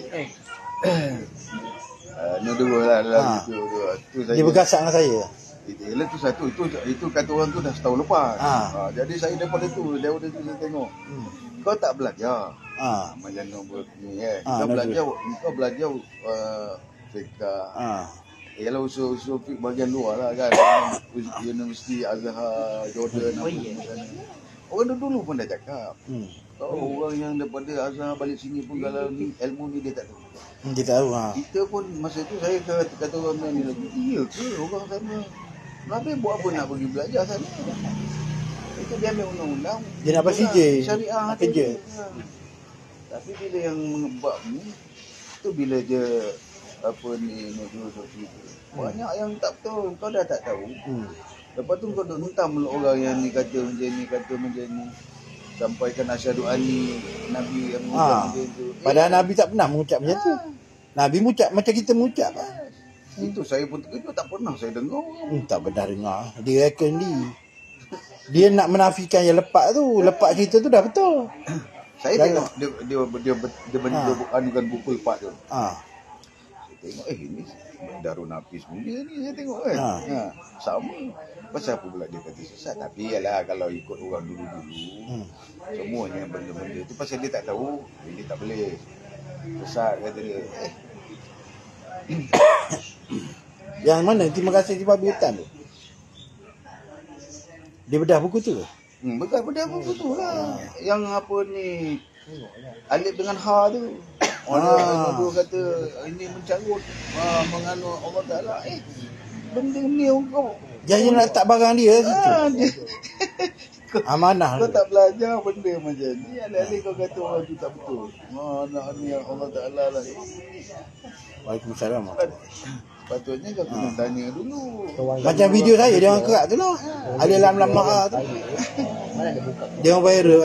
Nudul lah dalam itu dia bergasak dengan saya. Itu satu, itu kata orang tu dah setahun lepas. Jadi saya daripada tu saya tengok. Kau tak belajar. Macam nombor ni Kau belajar fiqh. Ialah usul bahagian luar lah kan. Universiti Azhar, Jordan orang dulu pun dah cakap. Orang yang daripada Azhar balik sini pun kalau ni ilmu ni dia tak tahu. Dia tahu. Kita pun masa tu saya kata orang ni lagi, iya ke orang sana? Kenapa buat apa nak pergi belajar sana? Itu dia ambil undang-undang. Dia nak pasti je syariah kerja. Tapi bila yang mengebak ni, tu bila dia apa ni Nurul banyak yang tak betul. Kau dah tak tahu. Lepas tu kau duk hentam orang yang ni kata macam ni. Sampaikan asyhadu anni Nabi yang macam tu. Padahal Nabi tak pernah mengucap macam tu. Nabi mengucap macam kita mengucap. Itu saya pun terkejut, tak pernah saya dengar. Tak pernah dengar. Dia reckon dia nak menafikan yang lepak tu. Lepak cerita tu dah betul. Saya tengok dia anukan buku lepak tu. Saya tengok ini Darul Nafis mulia ni saya tengok kan. Sama. Pasal apa pula dia kata sesat. Tapi yalah kalau ikut orang dulu-dulu semuanya benda-benda tu pasal dia tak tahu, dia tak boleh sesat kata dia. Yang mana terima kasih si babi hutan tu? Dia bedah buku tu? Bedah buku tu lah. Yang apa ni alif dengan ha tu. Orang kata ini mencarut menganut Allah Ta'ala. Benda ni kau jangan nak letak barang dia situ. Amanah. Kau tak belajar benda macam ni. Alih-alih kau kata orang tu tak betul. Anak ni Allah Ta'ala lah. Waalaikumsalam. Patutnya kau kena tanya dulu. Macam video saya dia orang kerak tu lah. Ada lam-lam tu. Mana ada buka. Dia orang viral.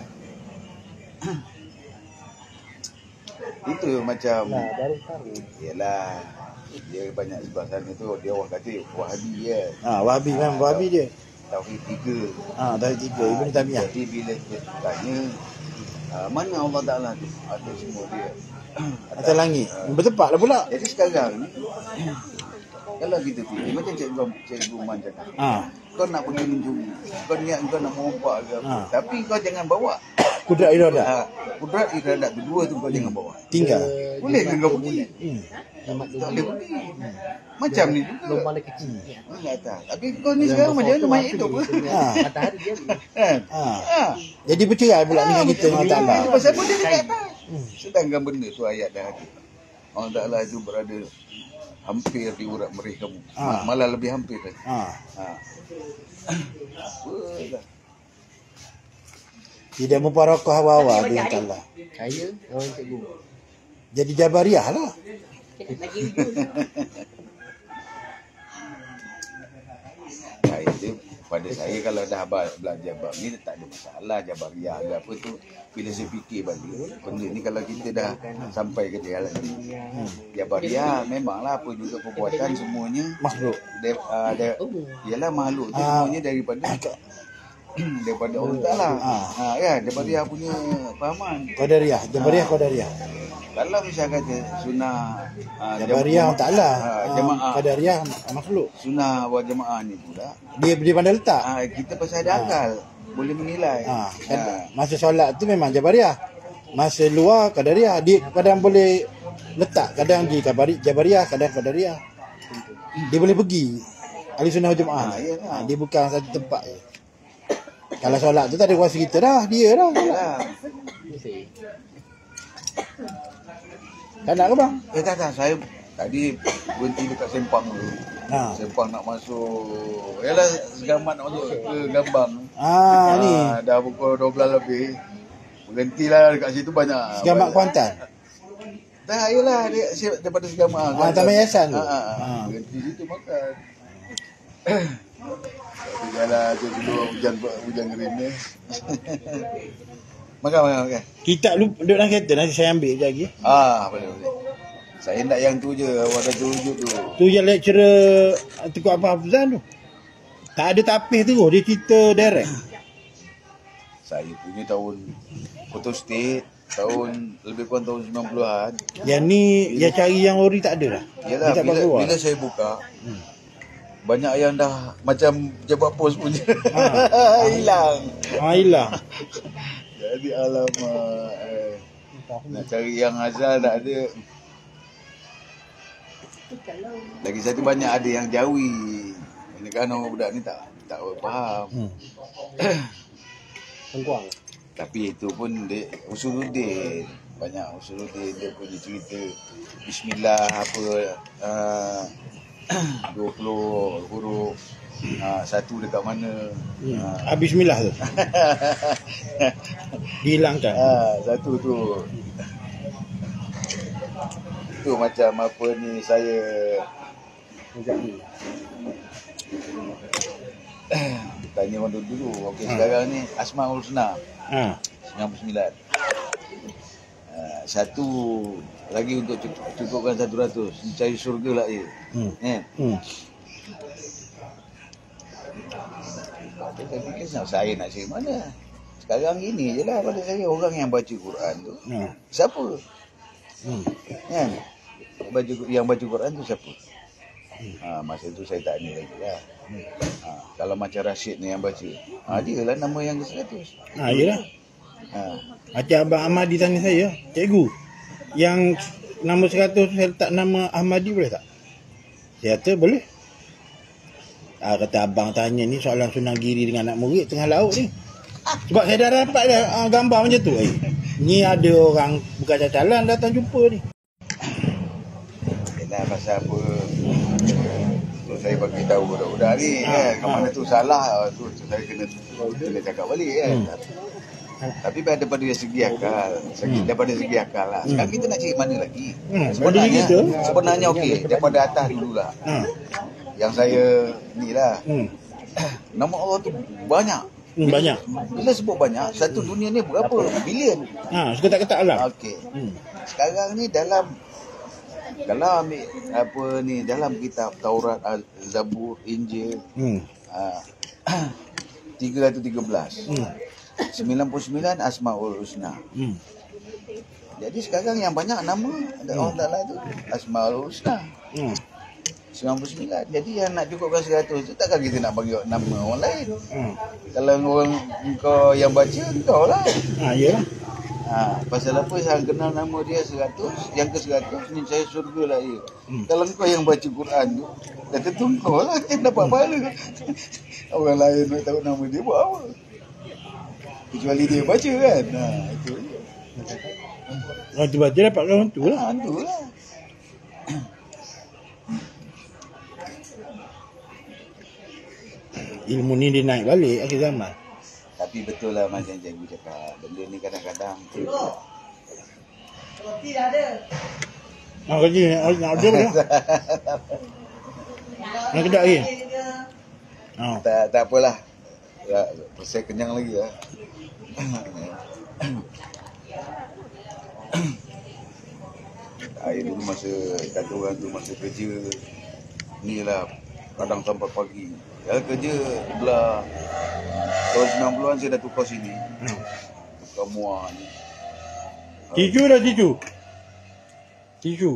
Itu macam Baru tahu. yalah. Dia banyak sebelah sana tu dia orang kata Wahabi kan. Wahabi kan, Wahabi dia. Tauhid 3. Tauhid 3 Ibn Taymiyah. Jadi bila kita tanya mana Allah Ta'ala tu? Ada semua dia. Atas langit. Bertepat lah pula. Jadi sekarang ni kalau kita fikir macam Cikgu Man cakap. Kau nak pergi mencuri. Kau niat kau nak merompak ke apa. Tapi kau jangan bawa Kudrat iradat. kudrat iradat kedua tu kau jangan bawa. Tinggal. Boleh ke kau pergi? Tak boleh pergi. Macam ni juga. Lubang dia kecil. Tak tahu. Tapi kau ni sekarang macam mana mayat hidup ke? Matahari dia. Kan? Jadi bercerai pula dengan kita dengan Allah Ta'ala. Pasal apa dia dekat atas? Sedangkan benda tu ayat dah ada. Allah Ta'ala itu berada hampir di urat merih kamu. Malah lebih hampir lagi. Apalah. Tidak muparakah hawa-hawa dengan Allah. Saya orang cikgu. Jadi Jabariyah lah. Itu pada saya kalau dah belajar bab ni tak ada masalah Jabariyah ke apa tu. Bila saya fikir balik benda ni kalau kita dah sampai ke jalan ni Jabariyah memanglah apa juga perbuatan semuanya Makhluk. ialah makhluk tu semuanya daripada Allah Ta'ala. Ya, Jabariyah punya fahaman. Qadariyah, Jabariyah Qadariyah. Kalau misal kata sunnah Jabariyah Ta'ala. jemaah Qadariyah makhluk. sunnah wal jemaah ni pula Dia pandai letak. kita pasal ada akal boleh menilai. Masa solat tu memang Jabariyah. Masa luar Qadariyah. Dia kadang boleh letak, kadang di Jabariyah, kadang Qadariyah. Dia boleh pergi ahli sunnah wal jemaah. Dia bukan satu tempat je. Kalau solat tu tak ada kuasa kita dah, dia dah. Tak nak ke bang? Tak, saya tadi berhenti dekat Sempang dulu. Sempang nak masuk. Yalah segamat nak masuk ke Gambang. Ni. Dah pukul 12 lebih. Berhentilah dekat situ banyak. Segamat Kuantan. Tak, yalah daripada Segamat. Taman Yayasan tu. Berhenti situ makan. Tapi jalan tu dulu hujan kering ni. Makan. Kita duduk dalam kereta, nanti saya ambil je lagi. Boleh. Saya nak yang tu je, awak dah tunjuk tu. Tu yang lecturer Tengku Abah Hafizan tu. Tak ada tapis tu, dia cerita direct. Saya punya tahun Photo State, lebih kurang tahun 90-an. Yang ni, yang cari yang ori tak ada dah. Yalah, bila saya buka, banyak yang dah macam pejabat pos punya. Hilang. Hilang. Jadi alamak. Nak cari yang asal tak ada. Lagi satu banyak ada yang Jawi. Kan orang budak ni tak faham. Tengkuang. Tapi itu pun dia Usuluddin. Banyak Usuluddin dia punya cerita. Bismillah apa 20 huruf. Satu dekat mana. Bismillah tu. Dihilangkan. Satu tu. Itu macam apa ni saya tanya orang dulu. Okey, sekarang ni Asmaul Husna 99. Satu lagi untuk cukupkan 100, mencari syurga lah dia. Saya fikir saya nak cari mana. Sekarang ini je lah pada saya orang yang baca Quran tu. Siapa? Kan? Yang baca Quran tu siapa? Masa tu saya tak ni lagi lah. Kalau macam Rashid ni yang baca, dia lah nama yang ke-100. Yelah. Macam Abang Ahmadi tanya saya, cikgu, yang nama 100 saya letak nama Ahmadi boleh tak? Saya kata boleh. Kata abang tanya ni soalan Sunanggiri dengan anak murid tengah laut ni. Sebab saya dah dapat dah gambar macam tu. Ni ada orang bukan cacalan datang jumpa ni. Yelah pasal apa saya bagi tahu budak-budak ni kan, ke mana tu salah, tu saya kena cakap balik kan. Tapi daripada segi akal, daripada segi akal lah. Sekarang kita nak cari mana lagi? Sebenarnya okey, daripada atas dululah. Yang saya ni lah. Nama Allah tu banyak. Banyak. Bila sebut banyak, satu dunia ni berapa? Bilion. Seketak-ketak alam. Okey. Sekarang ni dalam kalau ambil apa ni dalam kitab Taurat, Zabur, Injil 313. 99 Asmaul Husna. Jadi sekarang yang banyak nama Allah Taala tu Asmaul Husna. 99. Jadi yang nak cukupkan 100 tu takkan kita nak bagi nama orang lain. Kalau orang kau yang baca kau lah. Yalah. Pasal apa saya kenal nama dia 100, yang ke 100 ni saya surga lah dia. Kalau kau yang baca Quran tu, dah tentu kau lah yang dapat pahala. Orang lain nak tahu nama dia buat apa? Kecuali dia baca kan. Itu je. Orang tu baca dapat kawan tu lah. Tu lah. Ilmu ni dia naik balik akhir zaman. Tapi betul lah macam cikgu cakap, benda ni kadang-kadang Roti dah ada. Kerja nak order lah. Nak kedap lagi? Tak apalah. Saya kenyang lagi lah. Air dulu masa kata orang tu masa kerja ni lah kadang sampai pagi. Kalau kerja belah tahun 90-an saya dah tukar sini. Tukar muar ni. Tisu dah tisu. Tisu.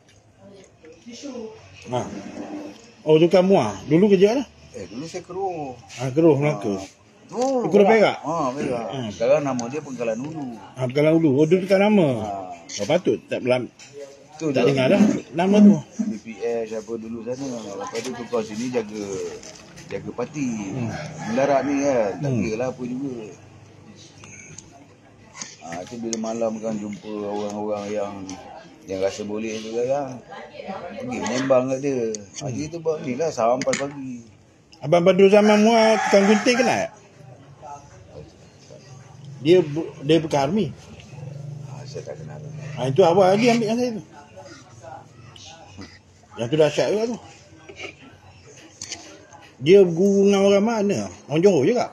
Oh tukar muar. Dulu kerja lah. Dulu saya keruh. Keruh Melaka. Keruh Perak. Perak. Sekarang nama dia Penggalan Hulu. Penggalan Hulu. Oh dia tukar nama. Patut tak belam. Tak dengar dah nama tu. BPS apa dulu sana. Lepas tu tukar sini jaga parti. Mendarat ni kan. Tak kira lah apa juga. Itu bila malam kan jumpa orang-orang yang rasa boleh tu kan. Pergi menyembang kat dia. Jadi tu buat ni lah sampai pagi. Abang Badrul zaman muar tukang gunting kenal tak? Dia bukan army. Saya tak kenal. Itu awal dia ambil dengan saya tu. Yang tu dahsyat juga tu. Dia guru dengan orang mana? Orang Johor juga.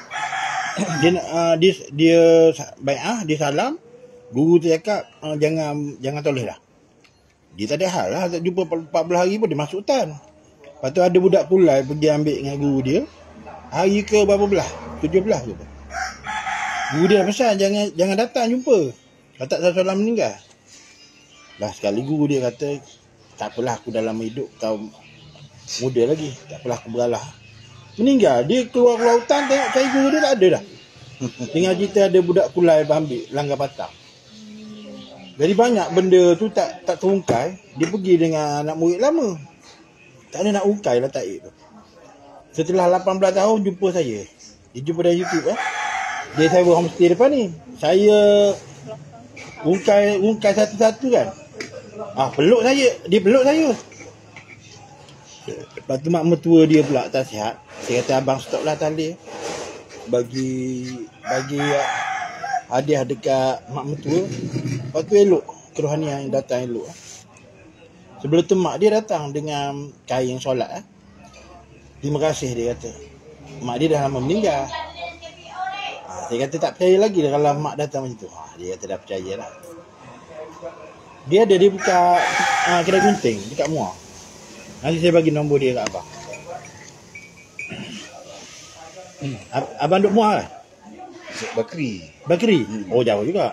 Dia bai'ah, dia salam. Guru tu cakap jangan toleh dah. Dia tak ada hal lah. Tak jumpa 14 hari pun dia masuk hutan. Lepas tu ada budak pulai pergi ambil dengan guru dia. Hari ke berapa belah? 17 ke apa? Guru dia pesan jangan datang jumpa. Kata Rasulullah meninggal. Lah sekali guru dia kata tak apalah aku dalam hidup kau muda lagi. Tak apalah aku beralah. Meninggal. Dia keluar hutan tengok cari guru dia tak ada dah. Tinggal cerita ada budak pulai ambil langgar patah. Jadi banyak benda tu tak terungkai. Dia pergi dengan anak murid lama. Tak ada nak ungkai lah taib tu. Setelah 18 tahun jumpa saya. Dia jumpa dari YouTube Dia saya homestay depan ni. Saya ungkai satu-satu kan. Peluk saya. Dia peluk saya. Lepas tu mak mertua dia pula tak sihat. Dia kata abang stoplah tali. Bagi hadiah dekat mak mertua. Lepas tu elok. Kerohaniah yang datang elok. Sebelum tu mak dia datang dengan kain solat. Terima kasih dia kata. Mak dia dah lama meninggal. Dia kata tak percaya lagi dah kalau mak datang macam tu. Dia kata dah percaya lah. Dia buka kedai gunting dekat Muar. Nanti saya bagi nombor dia kat abang. Abang duduk Muar lah? Bakri? Oh jauh juga.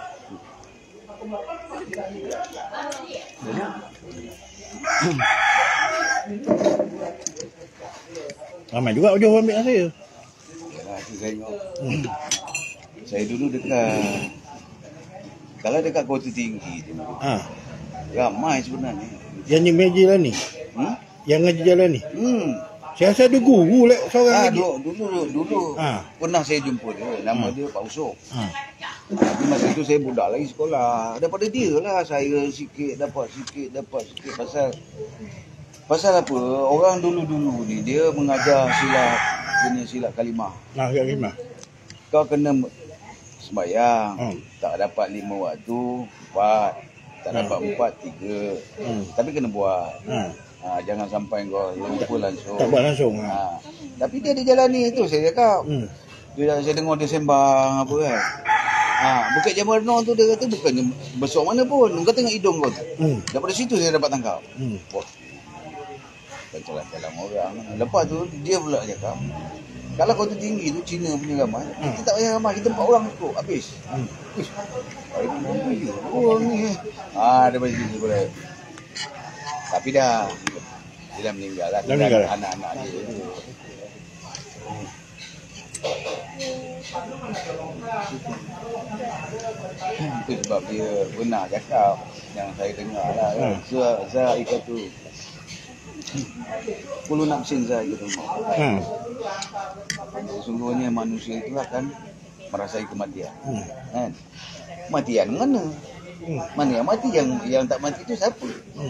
Ramai juga Johor ambil dengan saya. Yalah, tu saya tengok. Saya dulu dekat, kalau dekat Kota Tinggi tu, ramai sebenarnya. Yang ni meja lah ni? Yang ngaji jalan ni? Saya rasa ada guru lah seorang lagi. Dulu pernah saya jumpa dia. Nama dia Pak Usop. Tapi masa tu saya budak lagi sekolah. Daripada dia lah saya dapat sikit. Pasal apa? Orang dulu-dulu ni dia mengajar silap kalimah. Kalimah. Kau kena sembahyang. Tak dapat 5 waktu, 4. Tak dapat 4, 3. Tapi kena buat. Jangan sampai kau lupa langsung. Tak buat langsung. Tapi dia ada jalan ni tu saya cakap. Saya dengar dia sembang apa kan. Bukit Jambanong tu dia kata bukannya besar mana pun. Kau tengok hidung kau tu. Daripada situ saya dapat tangkap. Wah. Jalan orang. Lepas tu dia pula cakap, kalau kau tu tinggi tu Cina punya ramai, kita tak payah ramai, kita 4 orang cukup habis. Orang ni. Daripada situ boleh. Tapi dah dia dah meninggal lah. Anak-anak dia tu. Itu sebab dia pernah cakap yang saya dengar lah kan. Zah ikatu Kulu nafsin zah ikatu sesungguhnya manusia itu akan merasai kematian. Kan? Kematian mana? Mana yang mati, yang tak mati itu siapa?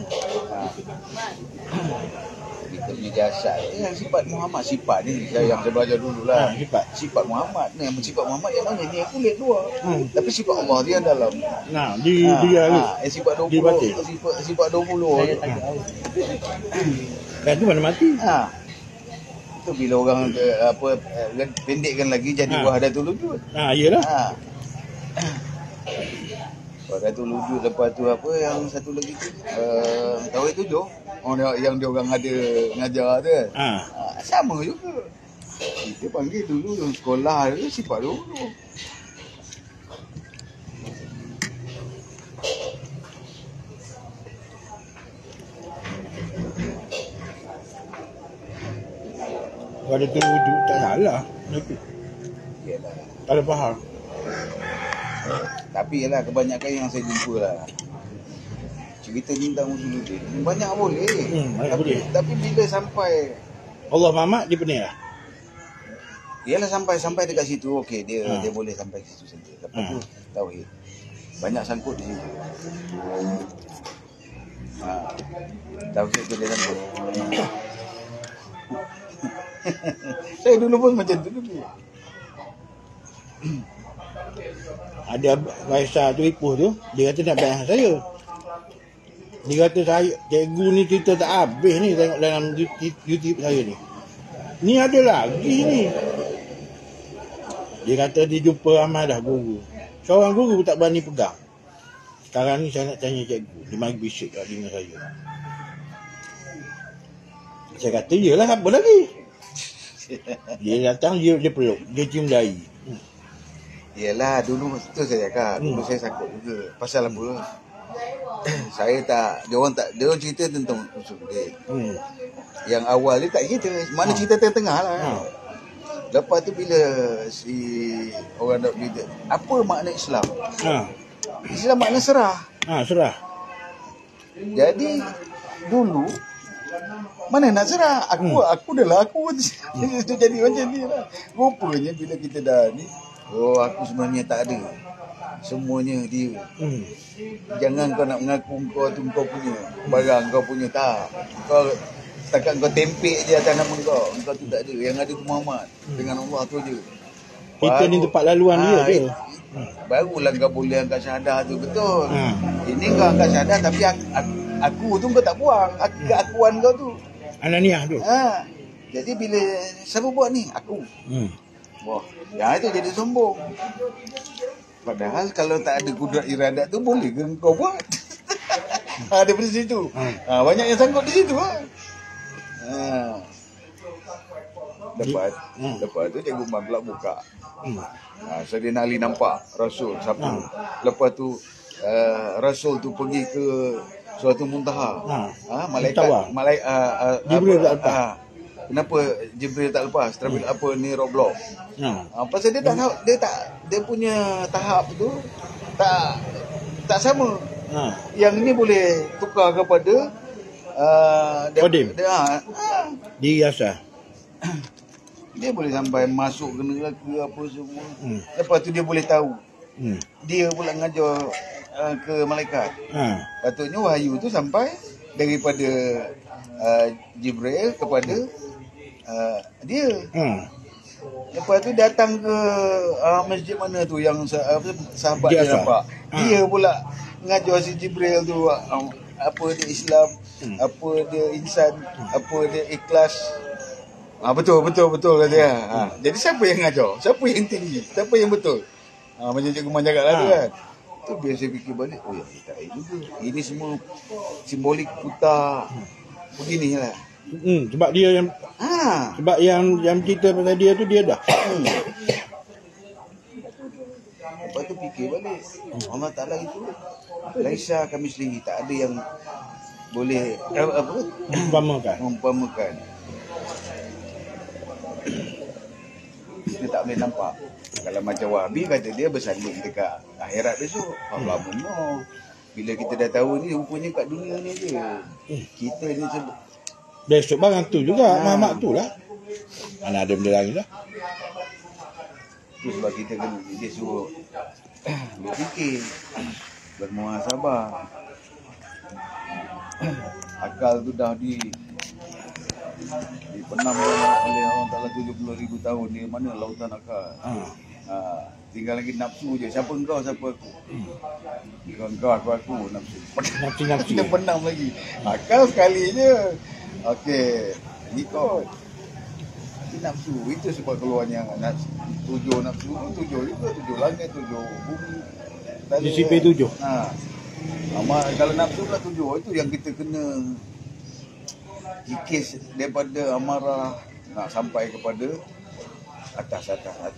Kita punya jasad yang sifat Muhammad, sifat ni yang saya belajar dulu lah. Sifat Muhammad ni, yang sifat Muhammad yang mana ni yang kulit luar. Tapi sifat Allah dia dalam. Dia sifat 20, sifat 20. Dan tu mana mati? Itu bila orang pendekkan lagi jadi wahdatul wujud. Iyalah. Wahdatul wujud, lepas tu apa yang satu lagi tu? Tauhid 7. Yang dia orang ada ngajar tu kan. Sama juga. Kita panggil dulu sekolah tu sifat dulu. Ada tu wujud tak salah. Yalah. Tak ada faham. Tapi yalah kebanyakan yang saya jumpa lah. Cerita tentang Usuluddin banyak boleh. Tapi bila sampai Allah Muhammad dia pening lah. Yalah sampai dekat situ okey dia boleh sampai ke situ saja. Lepas tu tauhid. Banyak sangkut di situ. Tauhid tu dia sangkut. Saya dulu pun macam tu dulu. Ada Faisal tu Ipoh tu, dia kata nak bayar saya. Dia kata saya, cikgu ni cerita tak habis ni tengok dalam YouTube saya ni. Ni ada lagi ni. Dia kata dia jumpa ramai dah guru. Seorang guru tak berani pegang. Sekarang ni saya nak tanya cikgu. Dia mari bisik kat dengan saya. Saya kata, iyalah apa lagi? Dia datang, dia peluk. Dia cium dahi. Yelah dulu tu saya cakap. Dulu saya sakut juga. Pasal apa? Saya tak, dia orang cerita tentang Usuluddin. Yang awal dia tak cerita. Mana cerita tengah-tengah lah. Lepas tu bila si orang nak berita, apa makna Islam? Islam makna serah. Serah. Jadi dulu mana nak serah? Aku dah lah aku. Itu jadi macam ni lah. Rupanya bila kita dah ni, aku sebenarnya tak ada. Semuanya dia. Jangan kau nak mengaku kau punya barang, kau punya tak. Kau setakat kau tempek je atas nama kau. Kau tu tak ada. Yang ada tu Muhammad. Dengan Allah tu je. Kita ni tempat laluan dia je. Barulah kau boleh angkat syahadah tu, betul. Ini kau angkat syahadah tapi aku tu kau tak buang. Keakuan kau tu. Ananiah tu. Jadi bila siapa buat ni? Aku. Wah, yang itu jadi sombong. Padahal kalau tak ada kudrat iradat tu boleh ke kau buat? Daripada situ. Banyak yang sangkut di situ. Lepas tu Cikgu Man pula buka. Sayyidina Ali nampak Rasul siapa. Lepas tu Rasul tu pergi ke suatu muntaha. Malaikat Jibril tak lepas. Kenapa Jibril tak lepas? Terabil apa ni Roblox. Pasal dia tak tahu, dia punya tahap tu tak sama. Yang ni boleh tukar kepada Kodim. Dia biasa. Dia boleh sampai masuk ke neraka apa semua. Lepas tu dia boleh tahu. Dia pula ngajar ke malaikat. Patutnya wahyu tu sampai daripada Jibril kepada dia. Lepas tu datang ke masjid mana tu yang sahabat dia nampak. Dia pula mengajar si Jibril tu apa dia Islam, apa dia insan, apa dia ikhlas. Betul kata dia. Jadi siapa yang ngajar? Siapa yang tinggi? Siapa yang betul? Macam Cikgu Man cakap lah tu kan. Tu biasa fikir balik, ya tak juga. Ini semua simbolik putar beginilah. Sebab dia yang sebab yang cerita pasal dia tu dia dah. Lepas tu fikir balik, Allah Ta'ala itu laisa kamislihi, tak ada yang boleh mengumpamakan. Kita tak boleh nampak. Kalau macam Wahabi kata dia bersanding dekat akhirat besok. Allah benar. Bila kita dah tahu ni rupanya kat dunia ni je. Kita ni besok barang tu juga, mamak tu lah. Mana ada benda lain lah. Tu sebab kita kena, dia suruh berfikir, bermuhasabah. Akal tu dah dipenam oleh orang Ta'ala 70,000 tahun. Di mana lautan akal. Tinggal lagi nafsu je. Siapa engkau, siapa aku? Engkau, aku, nafsu. Nafsu. Kita penam lagi. Akal sekali je. Okey, ikut. Nafsu itu sebab keluarnya tujuh nafsu, tujuh juga, tujuh langit, tujuh bumi. Disiplin tujuh. Kalau nafsu pula tujuh, itu yang kita kena kikis daripada amarah nak sampai kepada atas.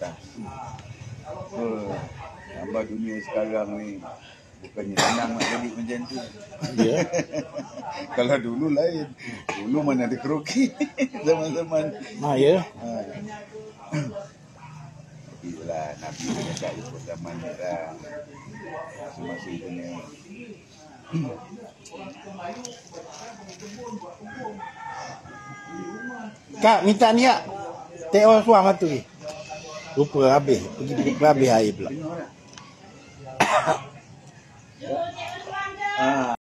Gambar dunia sekarang ni bukannya senang nak jadi macam tu. Ya. Kalau dulu lain. Dulu mana ada keroki. Zaman-zaman. Ya. Tapi itulah Nabi cakap ikut zaman ni lah. Masing-masing punya. Kak, minta ni kak. Tengok orang suam tu ni. Lupa habis. Pergi habis air pula.